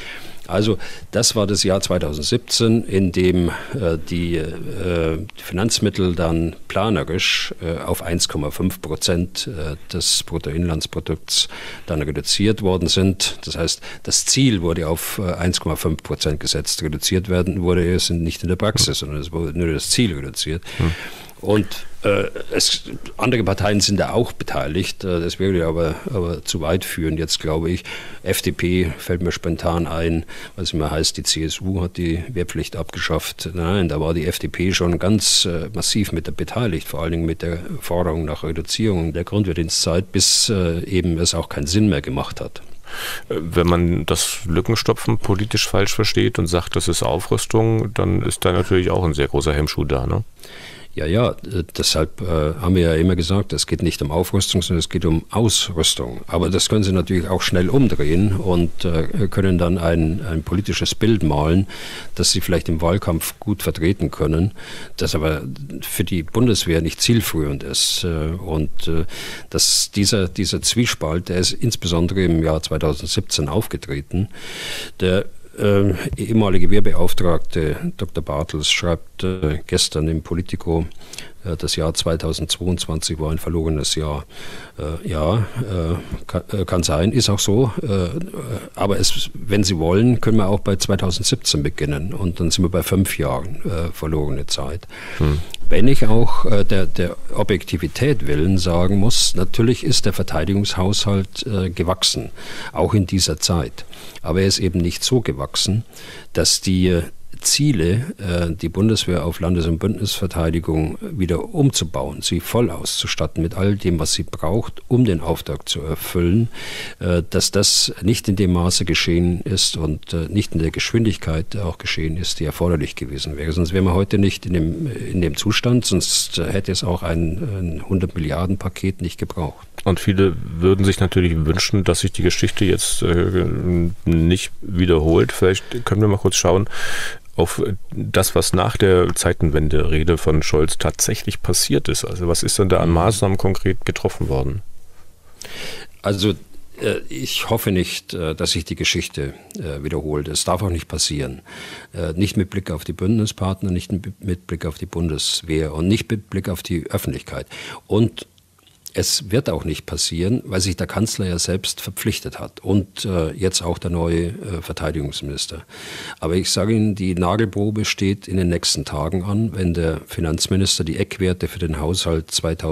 [SPEAKER 3] Also das war das Jahr 2017, in dem die Finanzmittel dann planerisch auf 1,5% des Bruttoinlandsprodukts dann reduziert worden sind. Das heißt, das Ziel wurde auf 1,5% gesetzt. Reduziert werden wurde es nicht in der Praxis, sondern es wurde nur das Ziel reduziert. Und andere Parteien sind da auch beteiligt. Das wäre aber zu weit führen jetzt, glaube ich. FDP fällt mir spontan ein, was immer heißt, die CSU hat die Wehrpflicht abgeschafft. Nein, da war die FDP schon ganz massiv mit beteiligt, vor allen Dingen mit der Forderung nach Reduzierung der Grundwehrdienstzeit, bis eben es auch keinen Sinn mehr gemacht hat.
[SPEAKER 2] Wenn man das Lückenstopfen politisch falsch versteht und sagt, das ist Aufrüstung, dann ist da natürlich auch ein sehr großer Hemmschuh da, ne?
[SPEAKER 3] Ja, deshalb haben wir ja immer gesagt, es geht nicht um Aufrüstung, sondern es geht um Ausrüstung. Aber das können Sie natürlich auch schnell umdrehen und können dann ein politisches Bild malen, das Sie vielleicht im Wahlkampf gut vertreten können, das aber für die Bundeswehr nicht zielführend ist. Und dieser Zwiespalt, der ist insbesondere im Jahr 2017 aufgetreten. Der ehemalige Wehrbeauftragte Dr. Bartels schreibt gestern im Politico, das Jahr 2022 war ein verlorenes Jahr. Kann sein, ist auch so. Aber wenn Sie wollen, können wir auch bei 2017 beginnen. Und dann sind wir bei 5 Jahren verlorene Zeit. Wenn ich auch der Objektivität willen sagen muss, natürlich ist der Verteidigungshaushalt gewachsen, auch in dieser Zeit. Aber er ist eben nicht so gewachsen, dass die Ziele, die Bundeswehr auf Landes- und Bündnisverteidigung wieder umzubauen, sie voll auszustatten mit all dem, was sie braucht, um den Auftrag zu erfüllen, dass das nicht in dem Maße geschehen ist und nicht in der Geschwindigkeit auch geschehen ist, die erforderlich gewesen wäre. Sonst wären wir heute nicht in dem Zustand, sonst hätte es auch ein 100-Milliarden-Paket nicht gebraucht.
[SPEAKER 2] Und viele würden sich natürlich wünschen, dass sich die Geschichte jetzt nicht wiederholt. Vielleicht können wir mal kurz schauen auf das, was nach der Zeitenwende-Rede von Scholz tatsächlich passiert ist. Also was ist denn da an Maßnahmen konkret getroffen worden?
[SPEAKER 3] Also ich hoffe nicht, dass sich die Geschichte wiederholt. Es darf auch nicht passieren. Nicht mit Blick auf die Bündnispartner, nicht mit Blick auf die Bundeswehr und nicht mit Blick auf die Öffentlichkeit. Und es wird auch nicht passieren, weil sich der Kanzler ja selbst verpflichtet hat und jetzt auch der neue Verteidigungsminister. Aber ich sage Ihnen, die Nagelprobe steht in den nächsten Tagen an, wenn der Finanzminister die Eckwerte für den Haushalt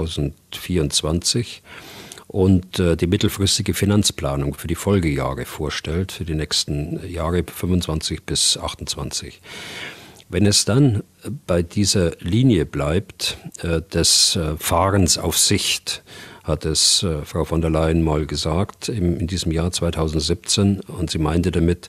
[SPEAKER 3] 2024 und die mittelfristige Finanzplanung für die Folgejahre vorstellt, für die nächsten Jahre 25 bis 28. Wenn es dann bei dieser Linie bleibt, des Fahrens auf Sicht, hat es Frau von der Leyen mal gesagt, in diesem Jahr 2017, und sie meinte damit,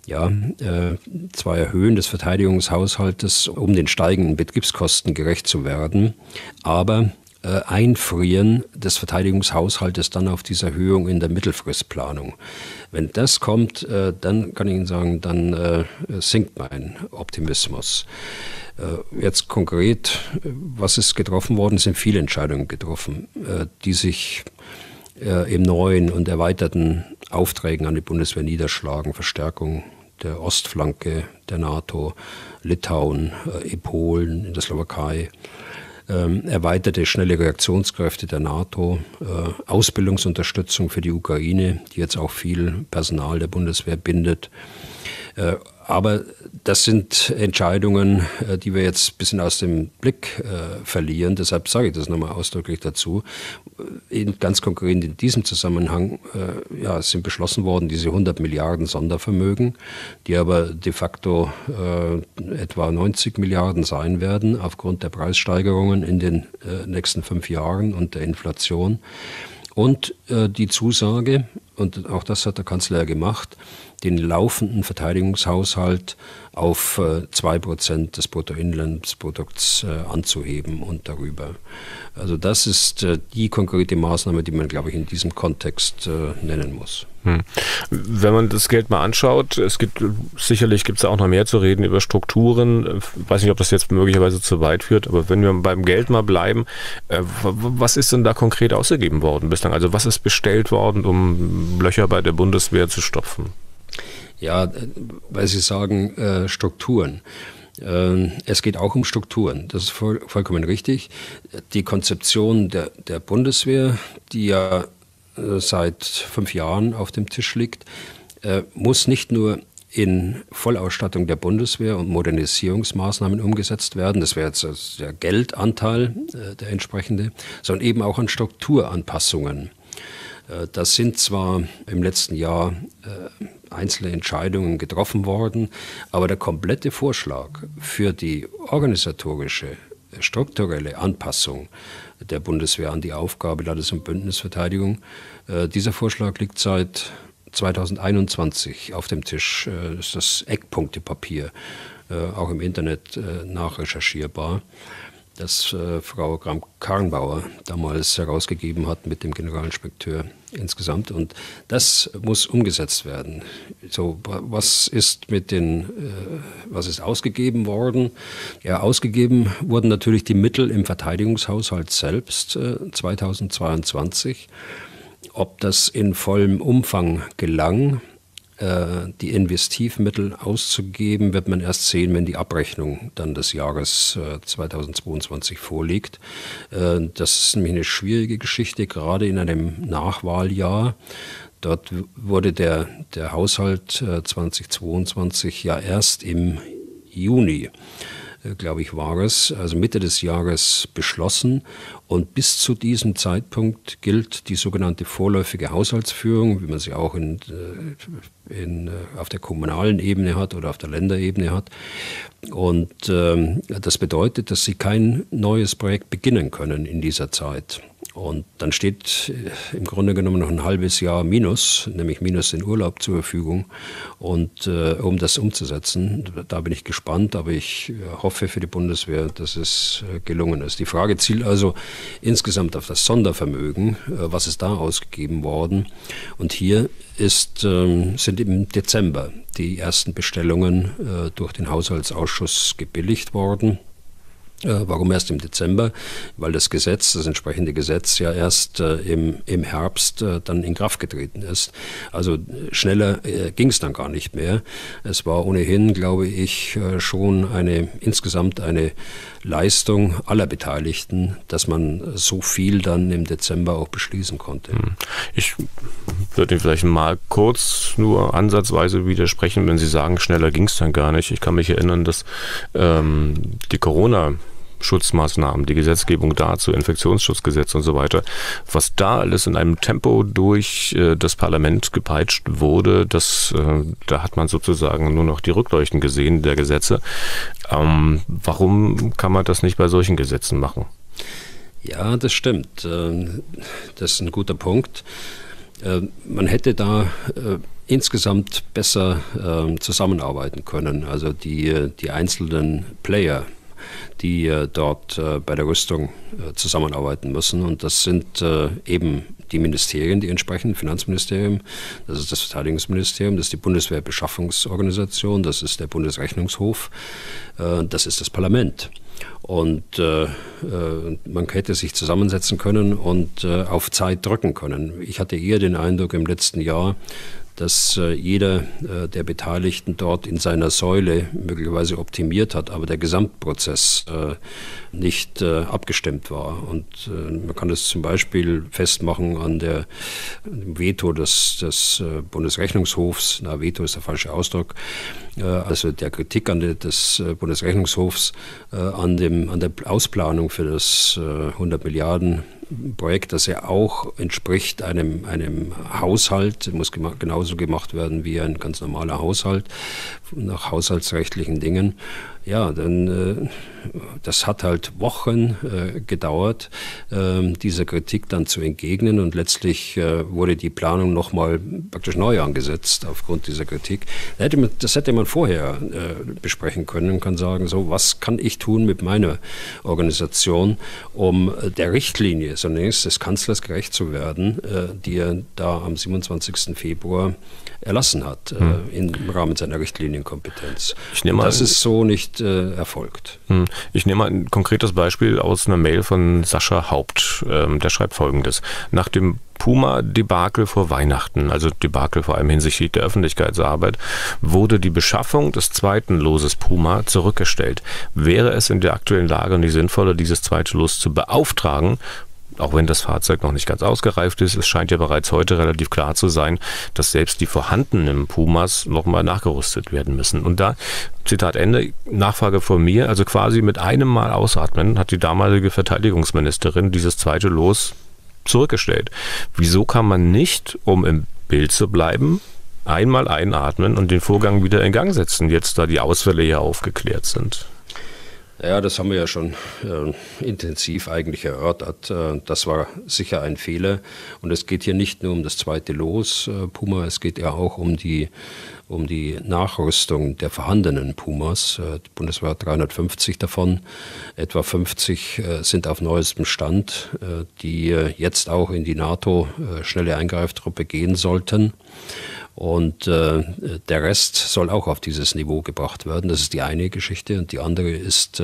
[SPEAKER 3] zwar Erhöhen des Verteidigungshaushaltes, um den steigenden Betriebskosten gerecht zu werden, aber Einfrieren des Verteidigungshaushaltes dann auf diese Erhöhung in der Mittelfristplanung. Wenn das kommt, dann kann ich Ihnen sagen, dann sinkt mein Optimismus. Jetzt konkret, was ist getroffen worden, sind viele Entscheidungen getroffen, die sich im neuen und erweiterten Aufträgen an die Bundeswehr niederschlagen. Verstärkung der Ostflanke der NATO, Litauen, Polen, in der Slowakei. Erweiterte schnelle Reaktionskräfte der NATO, Ausbildungsunterstützung für die Ukraine, die jetzt auch viel Personal der Bundeswehr bindet. Aber das sind Entscheidungen, die wir jetzt ein bisschen aus dem Blick verlieren. Deshalb sage ich das nochmal ausdrücklich dazu. Ganz konkret in diesem Zusammenhang sind beschlossen worden diese 100 Milliarden Sondervermögen, die aber de facto etwa 90 Milliarden sein werden aufgrund der Preissteigerungen in den nächsten 5 Jahren und der Inflation. Und die Zusage, und auch das hat der Kanzler gemacht, den laufenden Verteidigungshaushalt auf 2% des Bruttoinlandsprodukts anzuheben und darüber. Also das ist die konkrete Maßnahme, die man, glaube ich, in diesem Kontext nennen muss.
[SPEAKER 2] Wenn man das Geld mal anschaut, sicherlich gibt es auch noch mehr zu reden über Strukturen. Ich weiß nicht, ob das jetzt möglicherweise zu weit führt, aber wenn wir beim Geld mal bleiben, was ist denn da konkret ausgegeben worden bislang? Also was ist bestellt worden, um Löcher bei der Bundeswehr zu stopfen?
[SPEAKER 3] Ja, weil Sie sagen Strukturen. Es geht auch um Strukturen, das ist vollkommen richtig. Die Konzeption der Bundeswehr, die ja seit 5 Jahren auf dem Tisch liegt, muss nicht nur in Vollausstattung der Bundeswehr und Modernisierungsmaßnahmen umgesetzt werden, das wäre jetzt der Geldanteil, der entsprechende, sondern eben auch an Strukturanpassungen. Das sind zwar im letzten Jahr einzelne Entscheidungen getroffen worden, aber der komplette Vorschlag für die organisatorische, strukturelle Anpassung der Bundeswehr an die Aufgabe Landes- und Bündnisverteidigung, dieser Vorschlag liegt seit 2021 auf dem Tisch. Das ist das Eckpunktepapier, auch im Internet nachrecherchierbar, das Frau Kramp-Karrenbauer damals herausgegeben hat mit dem Generalinspekteur insgesamt. Und das muss umgesetzt werden. So, was ist ausgegeben worden? Ja, ausgegeben wurden natürlich die Mittel im Verteidigungshaushalt selbst 2022. Ob das in vollem Umfang gelang, die Investivmittel auszugeben, wird man erst sehen, wenn die Abrechnung dann des Jahres 2022 vorliegt. Das ist nämlich eine schwierige Geschichte, gerade in einem Nachwahljahr. Dort wurde der Haushalt 2022 ja erst im Juni, glaube ich, war es, also Mitte des Jahres beschlossen. Und bis zu diesem Zeitpunkt gilt die sogenannte vorläufige Haushaltsführung, wie man sie auch auf der kommunalen Ebene hat oder auf der Länderebene hat. Und das bedeutet, dass sie kein neues Projekt beginnen können in dieser Zeit. Und dann steht im Grunde genommen noch ein halbes Jahr Minus, nämlich Minus den Urlaub zur Verfügung. Und um das umzusetzen, da bin ich gespannt, aber ich hoffe für die Bundeswehr, dass es gelungen ist. Die Frage zielt also insgesamt auf das Sondervermögen, was ist da ausgegeben worden. Und hier sind im Dezember die ersten Bestellungen durch den Haushaltsausschuss gebilligt worden. Warum erst im Dezember? Weil das entsprechende Gesetz ja erst im Herbst dann in Kraft getreten ist. Also schneller ging es dann gar nicht mehr. Es war ohnehin, glaube ich, schon insgesamt eine Leistung aller Beteiligten, dass man so viel dann im Dezember auch beschließen konnte.
[SPEAKER 2] Ich würde Ihnen vielleicht mal kurz nur ansatzweise widersprechen, wenn Sie sagen, schneller ging es dann gar nicht. Ich kann mich erinnern, dass die Corona-Schutzmaßnahmen, die Gesetzgebung dazu, Infektionsschutzgesetz und so weiter, was da alles in einem Tempo durch das Parlament gepeitscht wurde, da hat man sozusagen nur noch die Rückleuchten gesehen der Gesetze. Warum kann man das nicht bei solchen Gesetzen machen?
[SPEAKER 3] Ja, das stimmt. Das ist ein guter Punkt. Man hätte da insgesamt besser zusammenarbeiten können. Also die einzelnen Player, die dort bei der Rüstung zusammenarbeiten müssen. Und das sind eben die Ministerien, die entsprechenden, Finanzministerium, das ist das Verteidigungsministerium, das ist die Bundeswehrbeschaffungsorganisation, das ist der Bundesrechnungshof, das ist das Parlament. Und man hätte sich zusammensetzen können und auf Zeit drücken können. Ich hatte eher den Eindruck im letzten Jahr, dass jeder der Beteiligten dort in seiner Säule möglicherweise optimiert hat, aber der Gesamtprozess nicht abgestimmt war. Und man kann das zum Beispiel festmachen an dem Veto des Bundesrechnungshofs. Veto ist der falsche Ausdruck. Also der Kritik des Bundesrechnungshofs an der Ausplanung für das 100 Milliarden Projekt, das ja auch entspricht einem Haushalt, muss genauso gemacht werden wie ein ganz normaler Haushalt nach haushaltsrechtlichen Dingen. Ja, dann das hat halt Wochen gedauert, dieser Kritik dann zu entgegnen, und letztlich wurde die Planung nochmal praktisch neu angesetzt aufgrund dieser Kritik. Das hätte man vorher besprechen können und kann sagen, so, was kann ich tun mit meiner Organisation, um der Richtlinie zunächst des Kanzlers gerecht zu werden, die er da am 27. Februar erlassen hat im Rahmen seiner Richtlinienkompetenz. Das ist so nicht nicht erfolgt.
[SPEAKER 2] Ich nehme mal ein konkretes Beispiel aus einer Mail von Sascha Haupt. Der schreibt Folgendes. Nach dem Puma-Debakel vor Weihnachten, also Debakel vor allem hinsichtlich der Öffentlichkeitsarbeit, wurde die Beschaffung des zweiten Loses Puma zurückgestellt. Wäre es in der aktuellen Lage nicht sinnvoller, dieses zweite Los zu beauftragen, auch wenn das Fahrzeug noch nicht ganz ausgereift ist? Es scheint ja bereits heute relativ klar zu sein, dass selbst die vorhandenen Pumas nochmal nachgerüstet werden müssen. Und da, Zitat Ende, Nachfrage von mir, also quasi mit einem Mal ausatmen, hat die damalige Verteidigungsministerin dieses zweite Los zurückgestellt. Wieso kann man nicht, um im Bild zu bleiben, einmal einatmen und den Vorgang wieder in Gang setzen, jetzt da die Ausfälle ja aufgeklärt sind?
[SPEAKER 3] Ja, das haben wir ja schon intensiv eigentlich erörtert. Das war sicher ein Fehler. Und es geht hier nicht nur um das zweite Los Puma, es geht ja auch um die Nachrüstung der vorhandenen Pumas. Die Bundeswehr hat 350 davon. Etwa 50 sind auf neuestem Stand, die jetzt auch in die NATO schnelle Eingreiftruppe gehen sollten. Und der Rest soll auch auf dieses Niveau gebracht werden. Das ist die eine Geschichte. Und die andere ist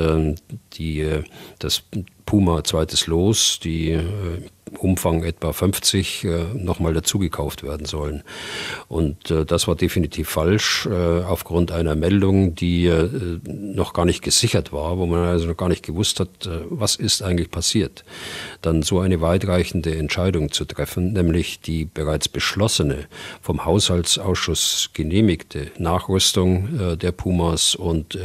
[SPEAKER 3] das Puma zweites Los, die Umfang etwa 50 nochmal dazugekauft werden sollen. Und das war definitiv falsch, aufgrund einer Meldung, die noch gar nicht gesichert war, wo man also noch gar nicht gewusst hat, was ist eigentlich passiert. Dann so eine weitreichende Entscheidung zu treffen, nämlich die bereits beschlossene, vom Haushaltsausschuss genehmigte Nachrüstung der Pumas und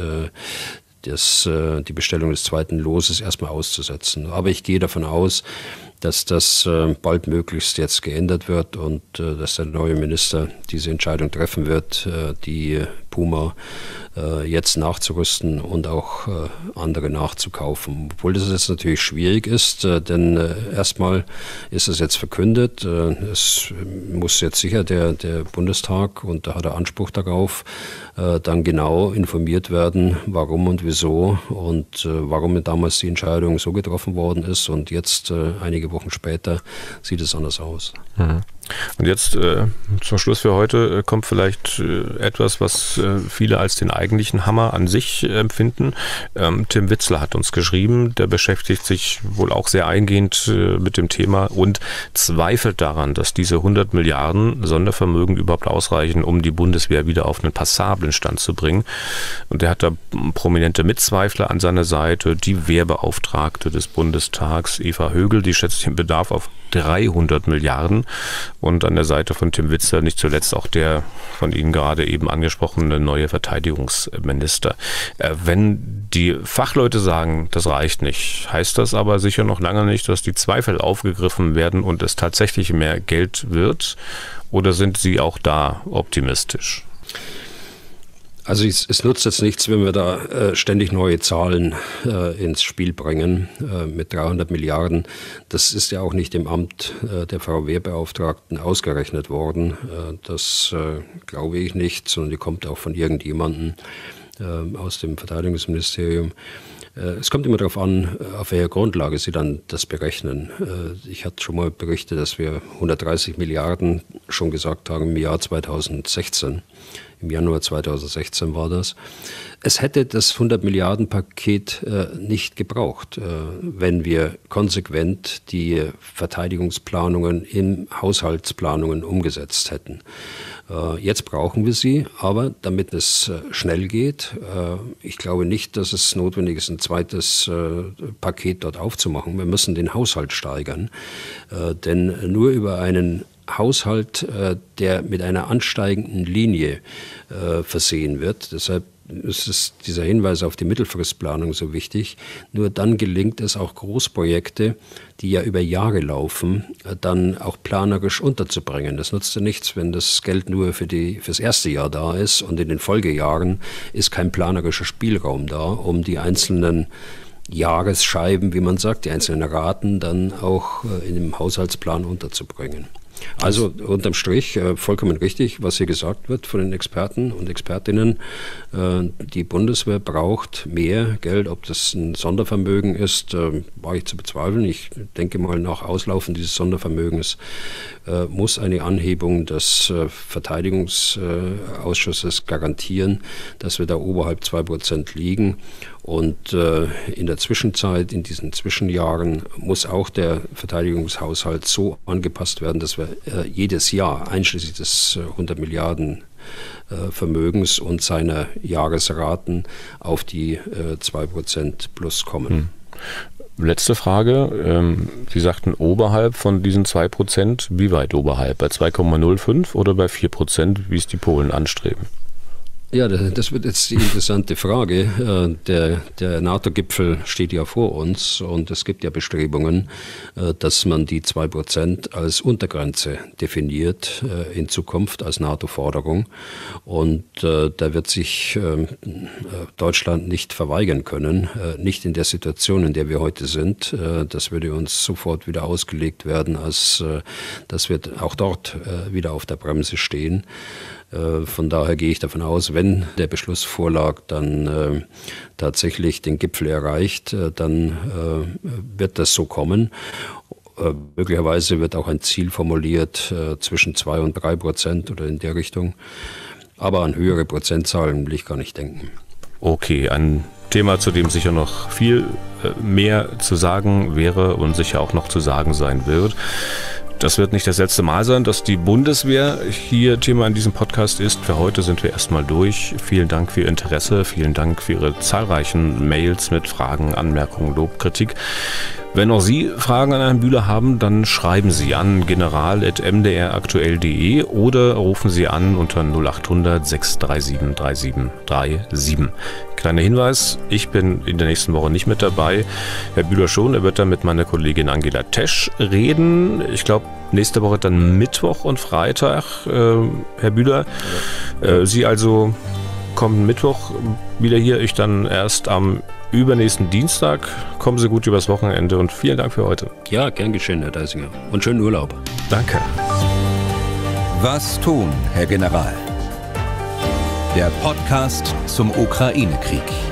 [SPEAKER 3] die Bestellung des zweiten Loses erstmal auszusetzen. Aber ich gehe davon aus, dass das baldmöglichst jetzt geändert wird und dass der neue Minister diese Entscheidung treffen wird, die Puma jetzt nachzurüsten und auch andere nachzukaufen. Obwohl das jetzt natürlich schwierig ist, denn erstmal ist es jetzt verkündet. Es muss jetzt sicher der Bundestag, und da hat er Anspruch darauf, dann genau informiert werden, warum und wieso und warum damals die Entscheidung so getroffen worden ist. Und jetzt, einige Wochen später, sieht es anders aus.
[SPEAKER 2] Und jetzt zum Schluss für heute kommt vielleicht etwas, was viele als den eigentlichen Hammer an sich empfinden. Tim Witzler hat uns geschrieben, der beschäftigt sich wohl auch sehr eingehend mit dem Thema und zweifelt daran, dass diese 100 Milliarden Sondervermögen überhaupt ausreichen, um die Bundeswehr wieder auf einen passablen Stand zu bringen. Und er hat da prominente Mitzweifler an seiner Seite, die Wehrbeauftragte des Bundestags, Eva Högel, die schätzt den Bedarf auf 300 Milliarden. Und an der Seite von Tim Witzler nicht zuletzt auch der von Ihnen gerade eben angesprochene neue Verteidigungsminister. Wenn die Fachleute sagen, das reicht nicht, heißt das aber sicher noch lange nicht, dass die Zweifel aufgegriffen werden und es tatsächlich mehr Geld wird? Oder sind Sie auch da optimistisch?
[SPEAKER 3] Also es nutzt jetzt nichts, wenn wir da ständig neue Zahlen ins Spiel bringen mit 300 Milliarden. Das ist ja auch nicht im Amt der Frau Wehrbeauftragten ausgerechnet worden. Das glaube ich nicht, sondern die kommt auch von irgendjemandem aus dem Verteidigungsministerium. Es kommt immer darauf an, auf welcher Grundlage Sie dann das berechnen. Ich hatte schon mal berichtet, dass wir 130 Milliarden schon gesagt haben im Jahr 2016. Im Januar 2016 war das. Es hätte das 100-Milliarden-Paket nicht gebraucht, wenn wir konsequent die Verteidigungsplanungen in Haushaltsplanungen umgesetzt hätten. Jetzt brauchen wir sie, aber damit es schnell geht, ich glaube nicht, dass es notwendig ist, ein zweites Paket dort aufzumachen. Wir müssen den Haushalt steigern, denn nur über einen Haushalt, der mit einer ansteigenden Linie versehen wird. Deshalb ist dieser Hinweis auf die Mittelfristplanung so wichtig. Nur dann gelingt es auch Großprojekte, die ja über Jahre laufen, dann auch planerisch unterzubringen. Das nutzt ja nichts, wenn das Geld nur fürs erste Jahr da ist und in den Folgejahren ist kein planerischer Spielraum da, um die einzelnen Jahresscheiben, wie man sagt, die einzelnen Raten dann auch in dem Haushaltsplan unterzubringen. Also unterm Strich vollkommen richtig, was hier gesagt wird von den Experten und Expertinnen. Die Bundeswehr braucht mehr Geld. Ob das ein Sondervermögen ist, war ich zu bezweifeln. Ich denke mal, nach Auslaufen dieses Sondervermögens muss eine Anhebung des Verteidigungsausschusses garantieren, dass wir da oberhalb 2% liegen. Und in der Zwischenzeit, in diesen Zwischenjahren, muss auch der Verteidigungshaushalt so angepasst werden, dass wir jedes Jahr, einschließlich des 100 Milliarden Vermögens und seiner Jahresraten, auf die 2% plus kommen.
[SPEAKER 2] Letzte Frage. Sie sagten oberhalb von diesen 2%. Wie weit oberhalb? Bei 2,05 oder bei 4%, wie es die Polen anstreben?
[SPEAKER 3] Ja, das wird jetzt die interessante Frage. Der NATO-Gipfel steht ja vor uns und es gibt ja Bestrebungen, dass man die 2% als Untergrenze definiert in Zukunft als NATO-Forderung. Und da wird sich Deutschland nicht verweigern können, nicht in der Situation, in der wir heute sind. Das würde uns sofort wieder ausgelegt werden, als dass wir auch dort wieder auf der Bremse stehen. Von daher gehe ich davon aus, wenn der Beschlussvorlag dann tatsächlich den Gipfel erreicht, dann wird das so kommen. Möglicherweise wird auch ein Ziel formuliert zwischen 2 und 3% oder in der Richtung. Aber an höhere Prozentzahlen will ich gar nicht denken.
[SPEAKER 2] Okay, ein Thema, zu dem sicher noch viel mehr zu sagen wäre und sicher auch noch zu sagen sein wird. Das wird nicht das letzte Mal sein, dass die Bundeswehr hier Thema in diesem Podcast ist. Für heute sind wir erstmal durch. Vielen Dank für Ihr Interesse, vielen Dank für Ihre zahlreichen Mails mit Fragen, Anmerkungen, Lob, Kritik. Wenn auch Sie Fragen an Herrn Bühler haben, dann schreiben Sie an general@mdraktuell.de oder rufen Sie an unter 0800 637 3737. Kleiner Hinweis, ich bin in der nächsten Woche nicht mit dabei. Herr Bühler schon, er wird dann mit meiner Kollegin Angela Tesch reden. Ich glaube, nächste Woche dann Mittwoch und Freitag. Herr Bühler, Sie also kommen Mittwoch wieder hier, ich dann erst am übernächsten Dienstag. Kommen Sie gut übers Wochenende und vielen Dank für heute.
[SPEAKER 3] Ja, gern geschehen, Herr Deisinger. Und schönen Urlaub.
[SPEAKER 2] Danke.
[SPEAKER 1] Was tun, Herr General? Der Podcast zum Ukraine-Krieg.